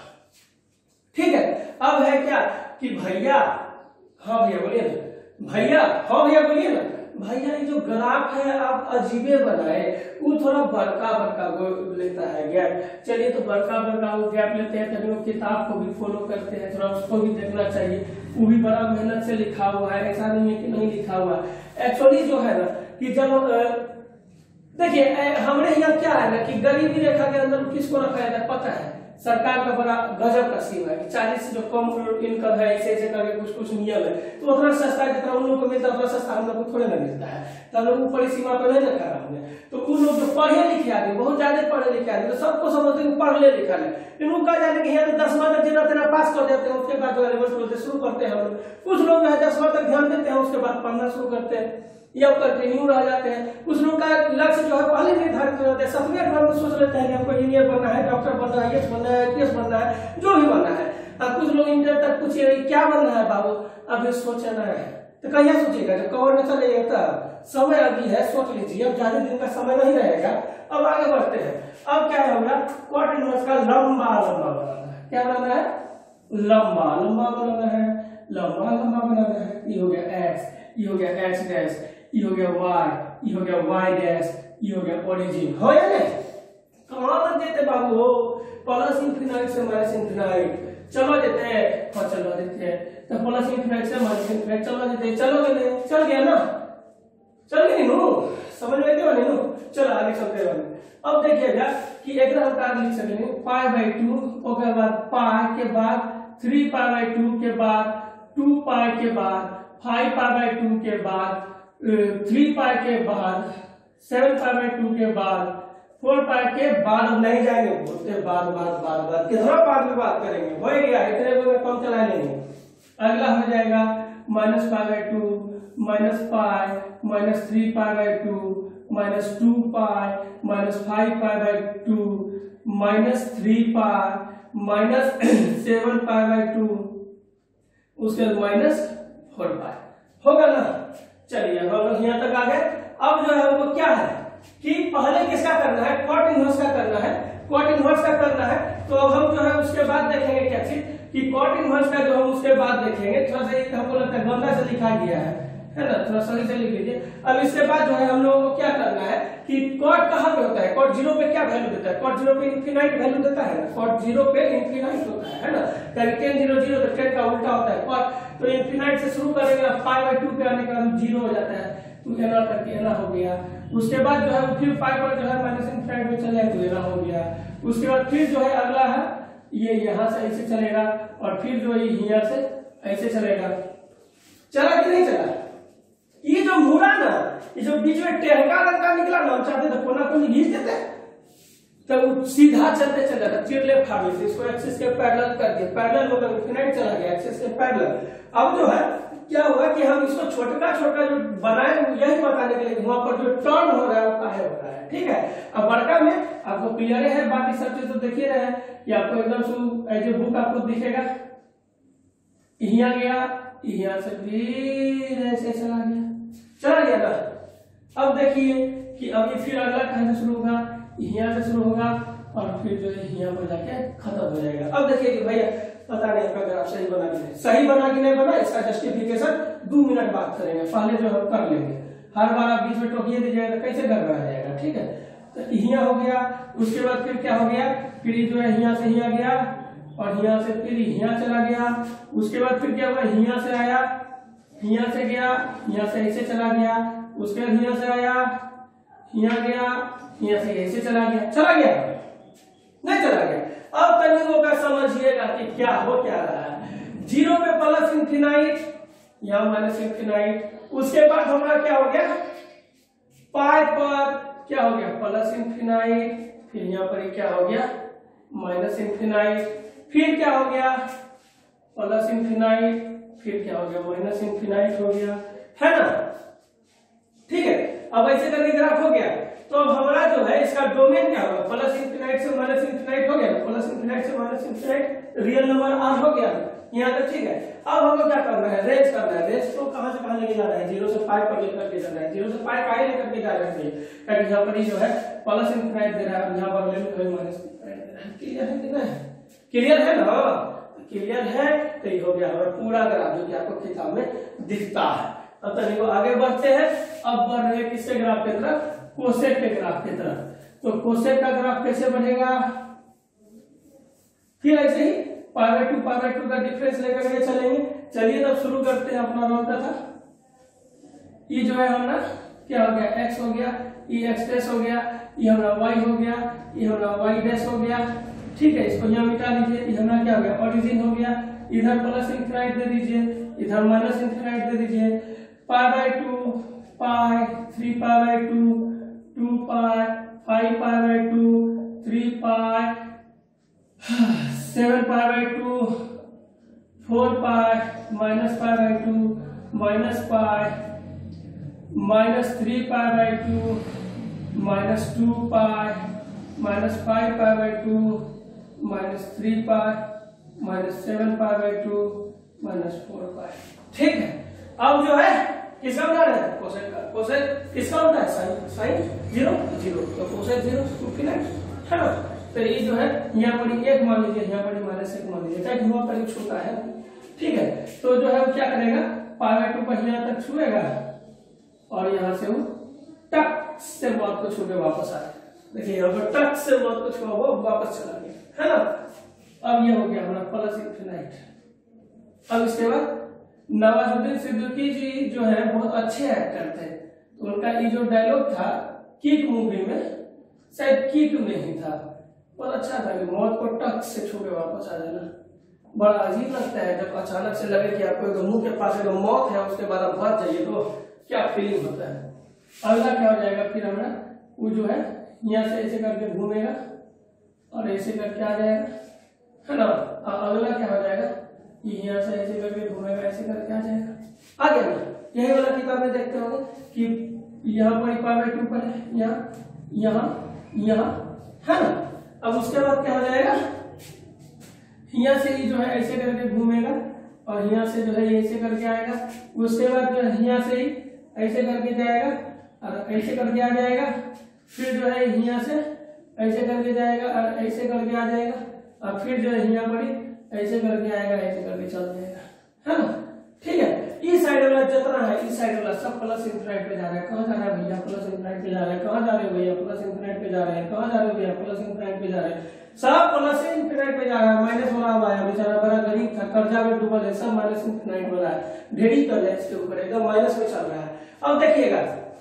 ठीक है, अब है क्या कि भैया, हाँ भैया बोलिए ना, भैया हाँ भैया बोलिए ना, भैया ये जो ग्राफ है आप अजीबे बनाए, वो थोड़ा बड़का लेता है गैप। चलिए तो बड़का वो गैप लेते हैं, तभी वो किताब को भी फॉलो करते हैं, थोड़ा उसको भी देखना चाहिए, वो भी बड़ा मेहनत से लिखा हुआ है, ऐसा नहीं है कि नहीं लिखा हुआ। एक्चुअली जो है ना कि जब देखिए हमारे यहाँ क्या है ना कि गरीबी रेखा के अंदर किसको रखा जाता है पता है, सरकार का बड़ा गजब का स्कीम है कि 40 से जो कम इनकम है ऐसे करके कुछ नियम है, तो उतना सस्ता जितना उन लोगों को मिलता है उतना सस्ता हम लोग को थोड़े ना मिलता है, तो हम लोग ऊपरी सीमा पर नहीं रखा हमने। तो उन लोग जो पढ़े लिखे आदमी, बहुत ज्यादा पढ़े लिखे आदमी, तो सबको समझते हैं पढ़ ले लिखा है, लेकिन उनका जाने कि यहाँ तो 10वां तक जितना तेरा पास कर देते हैं, उसके बाद जो है शुरू करते हैं हम लोग। कुछ लोग जो है 10वां तक ध्यान देते हैं, उसके बाद पढ़ना शुरू करते हैं या कंटिन्यू रह जाते हैं। कुछ लोग का लक्ष्य जो है पहले निर्धारित कर देते हैं, 7वें अठारह में सोच लेते हैं कि हमको इंजीनियर बनना है, डॉक्टर बनना है, IAS बनना है, IPS बनना है, जो भी बनना है। अब कुछ लोग इंटर तक पूछिए क्या बनना है बाबू, अभी सोचना है, तो कहिया सोचेगा, जब कवर में चले तब समय अभी है, सोच लीजिए, अब ज्यादा दिन का समय नहीं रहेगा। अब आगे बढ़ते हैं, अब क्या होगा, कॉट इनवर्स का लंबा बनाना है, क्या बनाना है, लंबा बनाना है, लंबा बनाना है। ये हो गया x, ये हो गया x डैश, ये हो गया y, ये हो गया y डैश, ये हो गया ओरिजिन, हो या नहीं, कहाँ बन देते बाबू हो, प्लस इंफिनिटी से माइनस इंफिनिटी, चलो देते हैं, हाँ चलो देते हैं, तो प्लस इंफिनिटी से माइनस इंफिनिटी चलो देते हैं, चलोगे नहीं, चल गया ना, चल गई नो, समझ में क्यों नहीं नो, चलो आगे चलते हैं। अब देखिएगा कि एक हम क्या लिख सकते हैं, π/2, उसके बाद पाई के बाद 3π/2 के बाद 2π के बाद 5π/2 के बाद 3π के बाद 7π/2 के बाद 4π के बाद नहीं जाएंगे, बोलते बाद कितना बाद में बात करेंगे, हो गया इतने में कम चला लेंगे। अगला हो जाएगा -π/2 -π -3π/2 -2π -5π/2 -3π -7π/2 उसके बाद -4π होगा ना। चलिए हम लोग यहाँ तक आ गए। अब जो है हमको क्या है कि पहले किसका करना है, कॉट इनवर्स का करना है, कॉट इनवर्स का करना है। तो अब हम जो है उसके बाद देखेंगे क्या चीज कि कॉट इनवर्स का जो हम उसके बाद देखेंगे, थोड़ा सा हमको लगता है गंदा से लिखा गया है ना, थोड़ा सही से लिख लीजिए। अब इसके बाद जो है हम लोगों को क्या करना है कि कॉट कहाँ पे होता है, कॉट 0 पे क्या वैल्यू देता है, कॉट 0 पे इनफिनाइट वैल्यू देता है ना, कॉट 0 पे इनफिनाइट होता है ना, tan 0 0 तो tan का उल्टा होता है कॉट, तो इनफिनाइट से शुरू करेंगे, π/2 पे आने के बाद 0 हो जाता है, तो एना करके एना हो गया। उसके बाद जो है फिर पाई पर जो है माइनस इनफिनाइट में चले तो एना हो गया। उसके बाद फिर जो है अगला है ये यहाँ से ऐसे चलेगा और फिर जो है यहाँ से ऐसे चलेगा, चला कि नहीं चला। ये जो मुड़ा ना, ये जो बीच में टेढ़का रंग का निकला ना, हम चाहते थे कोना को घींच देते तो सीधा चलते चल जाता, चिरले फाड़े से इसको एक्सिस के पैरेलल कर दिया, पैरेलल होकर इनफिनाइट चला गया एक्सिस के पैरेलल। अब जो है क्या हुआ कि हम इसको छोटा जो बनाए यही बताने के लिए वहां पर जो टर्न हो रहा है वो काहे हो रहा है, ठीक है। अब बड़का में आपको क्लियर है, बाकी सब चीज तो देखिए रहे कि आपको एकदम से एज ए बुक आपको दिखेगा, यहाँ गया, यहाँ से फिर ऐसे चला गया ना। अब देखिए कि अभी फिर अगला कहां से शुरू होगा, यहाँ से शुरू होगा और फिर जो है यहाँ पर जाके खत्म हो जाएगा। अब देखिए कि भैया पता नहीं आपका ग्राफ सही बना कि नहीं, सही बना कि नहीं बना, इसका जस्टिफिकेशन 2 मिनट बात करेंगे, पहले जो हम कर लेंगे। हर बार आप बीच में टोकिए दीजिएगा तो कैसे घर में जाएगा, ठीक है। तो यहाँ हो गया, उसके बाद फिर क्या हो गया, फिर जो है यहाँ से यहाँ गया और यहाँ से फिर यहाँ चला गया। उसके बाद फिर क्या हुआ, यहाँ से आया, यहाँ से गया, यहाँ से ऐसे चला गया, उसके बाद यहाँ से आया, यहाँ गया, यहाँ से ऐसे चला गया नहीं चला गया। अब तनिकों का समझिएगा कि क्या हो क्या रहा है। 0 पे प्लस इंफिनाइट, यहाँ माइनस इंफिनाइट, उसके बाद हमारा क्या हो गया, पाई पर क्या हो गया प्लस इनफिनाइट, फिर यहाँ पर क्या हो गया माइनस इनफिनाइट, फिर क्या हो गया प्लस इनफिनाइट, फिर क्या हो गया माइनस इनफिनाइट हो गया, है ना। ठीक है, अब ऐसे करके ग्राफ हो गया। तो अब हमारा जो है इसका डोमेन क्या होगा, प्लस इनफिनाइट से माइनस इनफिनाइट हो गया, प्लस इनफिनाइट से minus infinite real number r हो गया यहाँ तक। ठीक है, अब हमको क्या करना है, रेंज करना है। रेंज को कहां से कहां लेके जाना है, 0 से 5 पर लेकर के जाना है। 0 से 5 काहे लेकर के जा रहे हैं, क्योंकि यहाँ पर जो है प्लस इनफिनाइट दे रहा है, यहाँ पर लिमिट है माइनस इनफिनाइट दे रहा है। क्लियर है कि नहीं, क्लियर है ना, क्लियर है। तो ये हो गया हमारा पूरा ग्राफ जो कि आपको किताब में दिखता है। अब तक आगे बढ़ते हैं, अब बढ़ रहे हैं किसके ग्राफ की तरफ, कोसेक के ग्राफ की तरफ। तो कोसेक का ग्राफ कैसे बढ़ेगा, फिर ऐसे ही पाई बाय टू का डिफरेंस लेकर के चलेंगे। चलिए तब शुरू करते हैं अपना रौन था। ये जो है हमारा क्या हो गया, x हो गया, ये x डैश हो गया, ये हमारा y हो गया, ये हमारा y डैश हो गया। ठीक है, इसको यहाँ मिटा लीजिए। ये हमारा क्या हो गया, ओरिजिन हो गया। इधर प्लस इनफिनाइट दे दीजिए, इधर माइनस इनफिनाइट दे दीजिए। Pi by 2 pi, 3 pi by 2 2 pi, 5 pi by 2 3 pi, 7 pi by 2 4 pi, minus pi by 2 minus pi, minus 3 pi by 2 minus 2 pi, minus 5 pi by 2 minus 3 pi, minus 7 pi by 2 minus 4 pi. ठीक है, अब जो है किसका बना रहे हैं, cosec का। कोसेक किसका होता है, साइन 0 0, तो कोसेक 0 इनफिनाइट, है ना। तो ये जो है यहाँ पर 1 मान लीजिए, यहाँ पर -1 मान लीजिए, क्या हुआ पर एक छोटा है। ठीक है, तो जो है क्या करेगा, पाई बाय 2 पहले यहाँ तक छुएगा और यहाँ से वो टक से मौत को छू के वापस आए। देखिए यहाँ पर टक से मौत को छुआ वो वापस चला गया, है ना। अब ये हो गया हमारा प्लस इनफिनाइट। अब इसके बाद नवाजुद्दीन सिद्दीकी जी जो है बहुत अच्छे एक्टर थे, तो उनका ये जो डायलॉग था किक मूवी में, शायद किक में ही था, बहुत अच्छा था कि मौत को टक से छू के वापस आ जाना। बड़ा अजीब लगता है जब अचानक से लगे कि आपको मुंह के पास एक मौत है, उसके बाद आप बच जाइए, तो क्या फीलिंग होता है। अगला क्या हो जाएगा, फिर हमारा वो जो है यहाँ से ऐसे करके घूमेगा और ऐसे करके आ जाएगा, है ना। अगला क्या हो जाएगा, ये यहाँ से ऐसे करके घूमेगा, ऐसे करके आ जाएगा। आ गया ना, यही वाला किताब में देखते होंगे कि यहाँ पर पाई बाय 2 पर है, यहाँ, है ना। अब उसके बाद क्या हो जाएगा, यहाँ से ये जो है ऐसे करके घूमेगा और यहाँ से जो है ये ऐसे करके आएगा। उसके बाद जो है यहाँ से ही ऐसे करके जाएगा और ऐसे करके आ जाएगा। फिर जो है यहाँ से ऐसे करके जाएगा और ऐसे करके आ जाएगा और फिर जो है यहाँ पर ऐसे करके आएगा, ऐसे करके चल जाएगा, है ना। ठीक है, इस साइड वाला जितना है, इस साइड वाला सब प्लस इनफिनाइट पे जा रहा है। कहाँ जा रहा है भैया, प्लस इनफिनाइट पे जा रहा है। कहाँ जा रहे हो भैया, प्लस इनफिनाइट पे जा रहे हैं। कहाँ जा रहे हो भैया, प्लस इनफिनाइट पे जा रहे हैं। सब प्लस इनफिनाइट पे जा रहा है। माइनस वाला अब आया, बेचारा बड़ा गरीब था, कर्जा में डूबा है, सब माइनस इनफिनाइट वाला है, ढेरी कर्जा इसके ऊपर, एकदम माइनस में चल रहा है। अब देखिएगा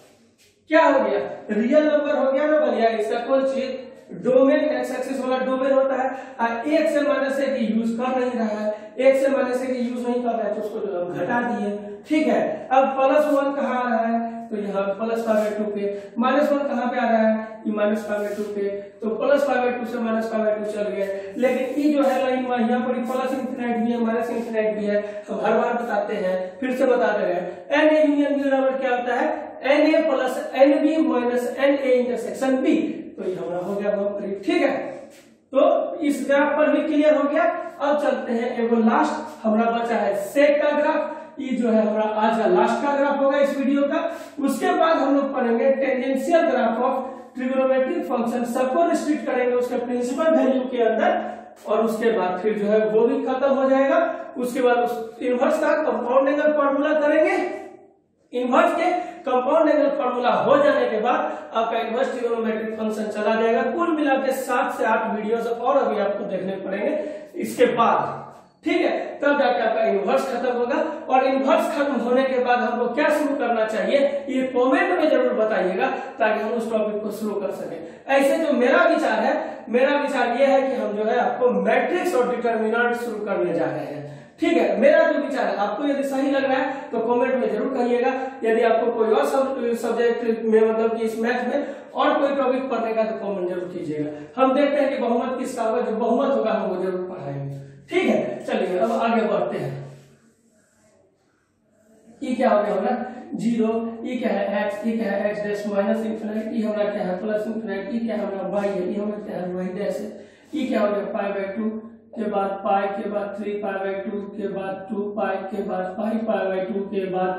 क्या हो गया, रियल नंबर हो गया ना भैया, इसका कौन चीज डोमेन एक्स एक्सिस वाला डोमेन होता है। और 1 से -1 यूज कर नहीं रहा है, 1 से -1 यूज नहीं कर रहा है, तो उसको जो हम घटा दिए। ठीक है, अब +1 कहाँ आ रहा है, तो यहाँ +5 बाय 2 पे। -1 कहाँ पे आ रहा है, ये -5 बाय 2 पे, तो +5 बाय 2 से -5 बाय 2 चल गए। लेकिन ये जो है लाइन यहाँ पर प्लस इनफिनाइट भी है, माइनस इनफिनाइट भी है, हम हर बार बताते हैं, फिर से बता दे रहे हैं। एन ए यूनियन बी बराबर क्या होता है, Na plus NB minus Na intersection B। तो ये हमारा हो गया बहुत करीब। ठीक है, तो इस ग्राफ पर भी क्लियर हो गया। अब चलते हैं, एगो लास्ट हमारा बचा है सेक का ग्राफ। ये जो है हमारा आज का लास्ट का ग्राफ होगा इस वीडियो का। उसके बाद हम लोग पढ़ेंगे tangential graph of trigonometric function, सबको रिस्ट्रिक्ट करेंगे उसके प्रिंसिपल वैल्यू के अंदर, और उसके बाद फिर जो है वो भी खत्म हो जाएगा। उसके बाद उस इनवर्स का कंपाउंड एंगल फार्मूला करेंगे। इनवर्स के कंपाउंड एंगल फार्मूला हो जाने के बाद आपका इनवर्स ट्रिग्नोमेट्रिक फंक्शन चला जाएगा। कुल मिला के 7 से 8 वीडियोस और अभी आपको देखने पड़ेंगे इसके बाद। ठीक है, तब जाके आपका इनवर्स खत्म होगा। और इनवर्स खत्म होने के बाद हमको क्या शुरू करना चाहिए, ये कमेंट में जरूर बताइएगा, ताकि हम उस टॉपिक को शुरू कर सकें। ऐसे जो मेरा विचार है, मेरा विचार ये है कि हम जो है आपको मैट्रिक्स और डिटर्मिनेंट शुरू करने जा रहे हैं। ठीक है, मेरा जो विचार है, आपको यदि सही लग रहा है तो कमेंट में जरूर कहिएगा। यदि आपको कोई और सब्जेक्ट में, मतलब कि इस मैथ में और कोई टॉपिक पढ़ने का तो कमेंट जरूर कीजिएगा। हम देखते हैं कि बहुमत किसका होगा, जो बहुमत होगा हम वो जरूर पढ़ाएंगे। ठीक है, चलिए अब आगे बढ़ते हैं। ई क्या हो गया हमारा 0, ई क्या है x, ई क्या है x डैश माइनस इंफिनिट, ई हमारा क्या है प्लस इंफिनिट, ई क्या है हमारा y है, ई हमारा क्या है y डैश है, ई क्या हो गया π/2 के बाद पाई के बाद 3π/2 के बाद 2π के बाद π/2 के बाद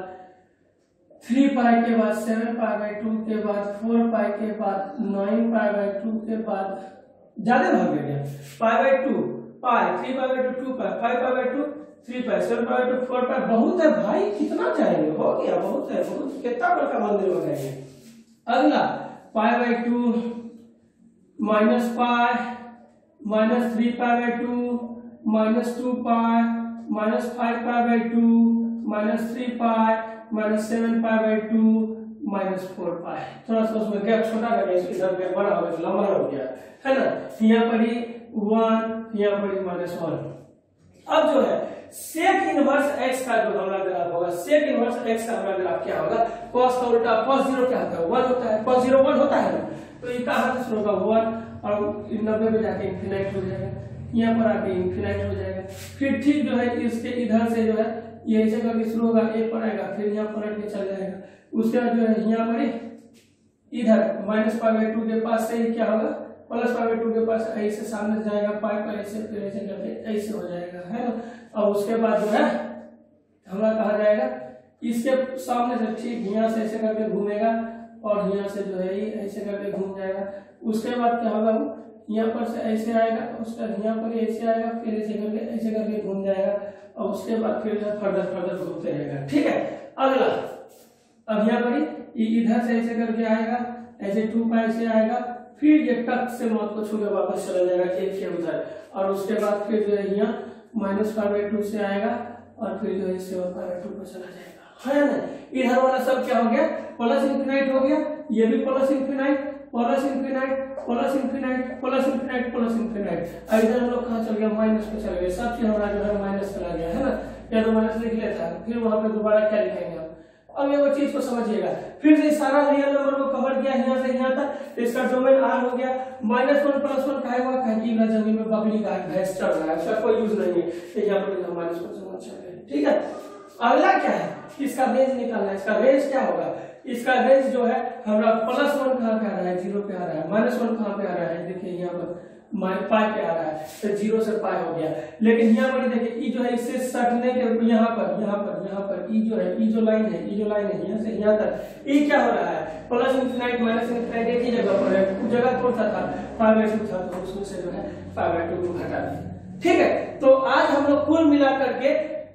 3π के बाद 7π/2 के बाद 4π के बाद 9π/2 के बाद ज्यादा भाग गया π/2 पाई 3π/2 2π 5π/2 3π 7π/2 4π। बहुत है भाई, कितना जाएंगे, हो गया बहुत है, बहुत कितना बड़ा का मंदिर बनाएंगे। अगला π/2 minus pi minus 3π/2 minus 2π minus 5π/2 minus 3π minus 7π/2 minus 4π। थोड़ा सा उसमें गैप छोटा कर दिया, इधर गैप बड़ा हो गया, लंबा हो गया है ना। यहाँ पर ही 1, यहाँ पर ही -1। अब जो है सेक इनवर्स x का जो हमारा ग्राफ होगा, सेक इनवर्स x का हमारा ग्राफ क्या होगा, cos का उल्टा cos 0 क्या होता है 1 होता है, cos 0 1 होता है ना, तो ये कहां से शुरू होगा 1 और 90 पे जाके इनफिनिट हो जाएगा, यहाँ पर आके इनफिनिट हो जाएगा। फिर ठीक जो है इसके इधर से जो है ये ऐसे करके शुरू होगा, एक पर आएगा, फिर यहाँ पलट के चल जाएगा। उसके बाद जो है यहाँ पर इधर -π/2 के पास से क्या होगा +π/2 के पास ऐसे सामने जाएगा, पाई पर ऐसे फिर ऐसे करके ऐसे हो जाएगा, है ना। और उसके बाद जो है हमारा कहा जाएगा इसके सामने से ठीक यहाँ से ऐसे करके घूमेगा और यहाँ से जो है ऐसे करके घूम जाएगा। उसके बाद क्या होगा, वो यहाँ पर से ऐसे आएगा, उसका यहाँ पर ऐसे आएगा, फिर ऐसे करके घूम जाएगा और उसके बाद फिर फर्दर घूमते रहेगा। ठीक है, अगला अब यहाँ पर इधर से ऐसे करके आएगा, ऐसे 2π से आएगा, फिर ये टक से मौत को छू के वापस चला जाएगा एक के उधर, और उसके बाद फिर जो है यहाँ -π/2 से आएगा और फिर जो है 7π/2 पर चला जाएगा, है ना। इधर वाला सब क्या हो गया प्लस इंफिनिट हो गया, ये भी plus infinite plus infinite plus infinite plus infinite plus infinite. इधर हम लोग कहाँ चल गया माइनस पे चल गए, सब चीज हमारा जो है माइनस चला गया, है ना। या तो माइनस लिख लेता है, फिर वहां पे दोबारा क्या लिखेंगे हम। अब ये वो चीज को समझिएगा, फिर से सारा रियल नंबर को कवर किया यहाँ से यहाँ तक, तो इसका डोमेन R हो गया। -1 +1 का हुआ कि जमीन में बकरी का भैंस चल रहा है, उसका कोई यूज नहीं है, तो यहाँ पर -1 चल रहा है। ठीक है, अगला क्या है, इसका रेंज निकालना है। इसका रेंज क्या होगा, इसका रेंज जो है हमारा +1 कहाँ पे आ रहा है 0 पे आ रहा है, -1 कहाँ पे आ रहा है देखिए यहाँ पर पाई पे आ रहा है, तो 0 से पाई हो गया। लेकिन यहाँ पर देखिए ई जो है इससे सटने के यहाँ पर ई जो है, ई जो लाइन है यहाँ से यहाँ तक ई क्या हो रहा है प्लस इंफिनिट माइनस इंफिनिट एक ही जगह पर है, उस जगह कौन सा था π/2 था, तो उसमें से जो है π/2 को घटा दिया। ठीक है, तो आज हम लोग कुल मिलाकर के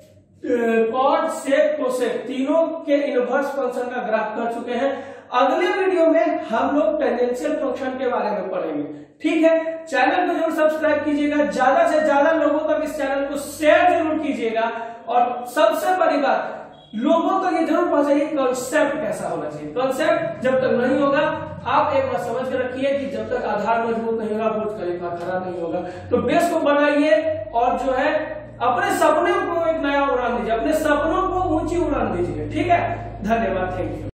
कॉट सेक कोसेक तीनों के इनवर्स फंक्शन का ग्राफ कर चुके हैं। अगले वीडियो में हम लोग टेंजेंशियल फंक्शन के बारे में पढ़ेंगे। ठीक है, चैनल को जरूर सब्सक्राइब कीजिएगा, ज्यादा से ज्यादा लोगों तक इस चैनल को शेयर जरूर कीजिएगा, और सबसे बड़ी बात लोगों तक ये जरूर पहुंचाइए कॉन्सेप्ट कैसा होना चाहिए। कॉन्सेप्ट जब तक नहीं होगा, आप एक बार समझ के रखिए कि जब तक आधार मजबूत नहीं होगा, बोर्ड करेगा खराब नहीं होगा। तो बेस को बनाइए और जो है अपने सपनों को एक नया उड़ान दीजिए, अपने सपनों को ऊंची उड़ान दीजिए। ठीक है, धन्यवाद, थैंक यू।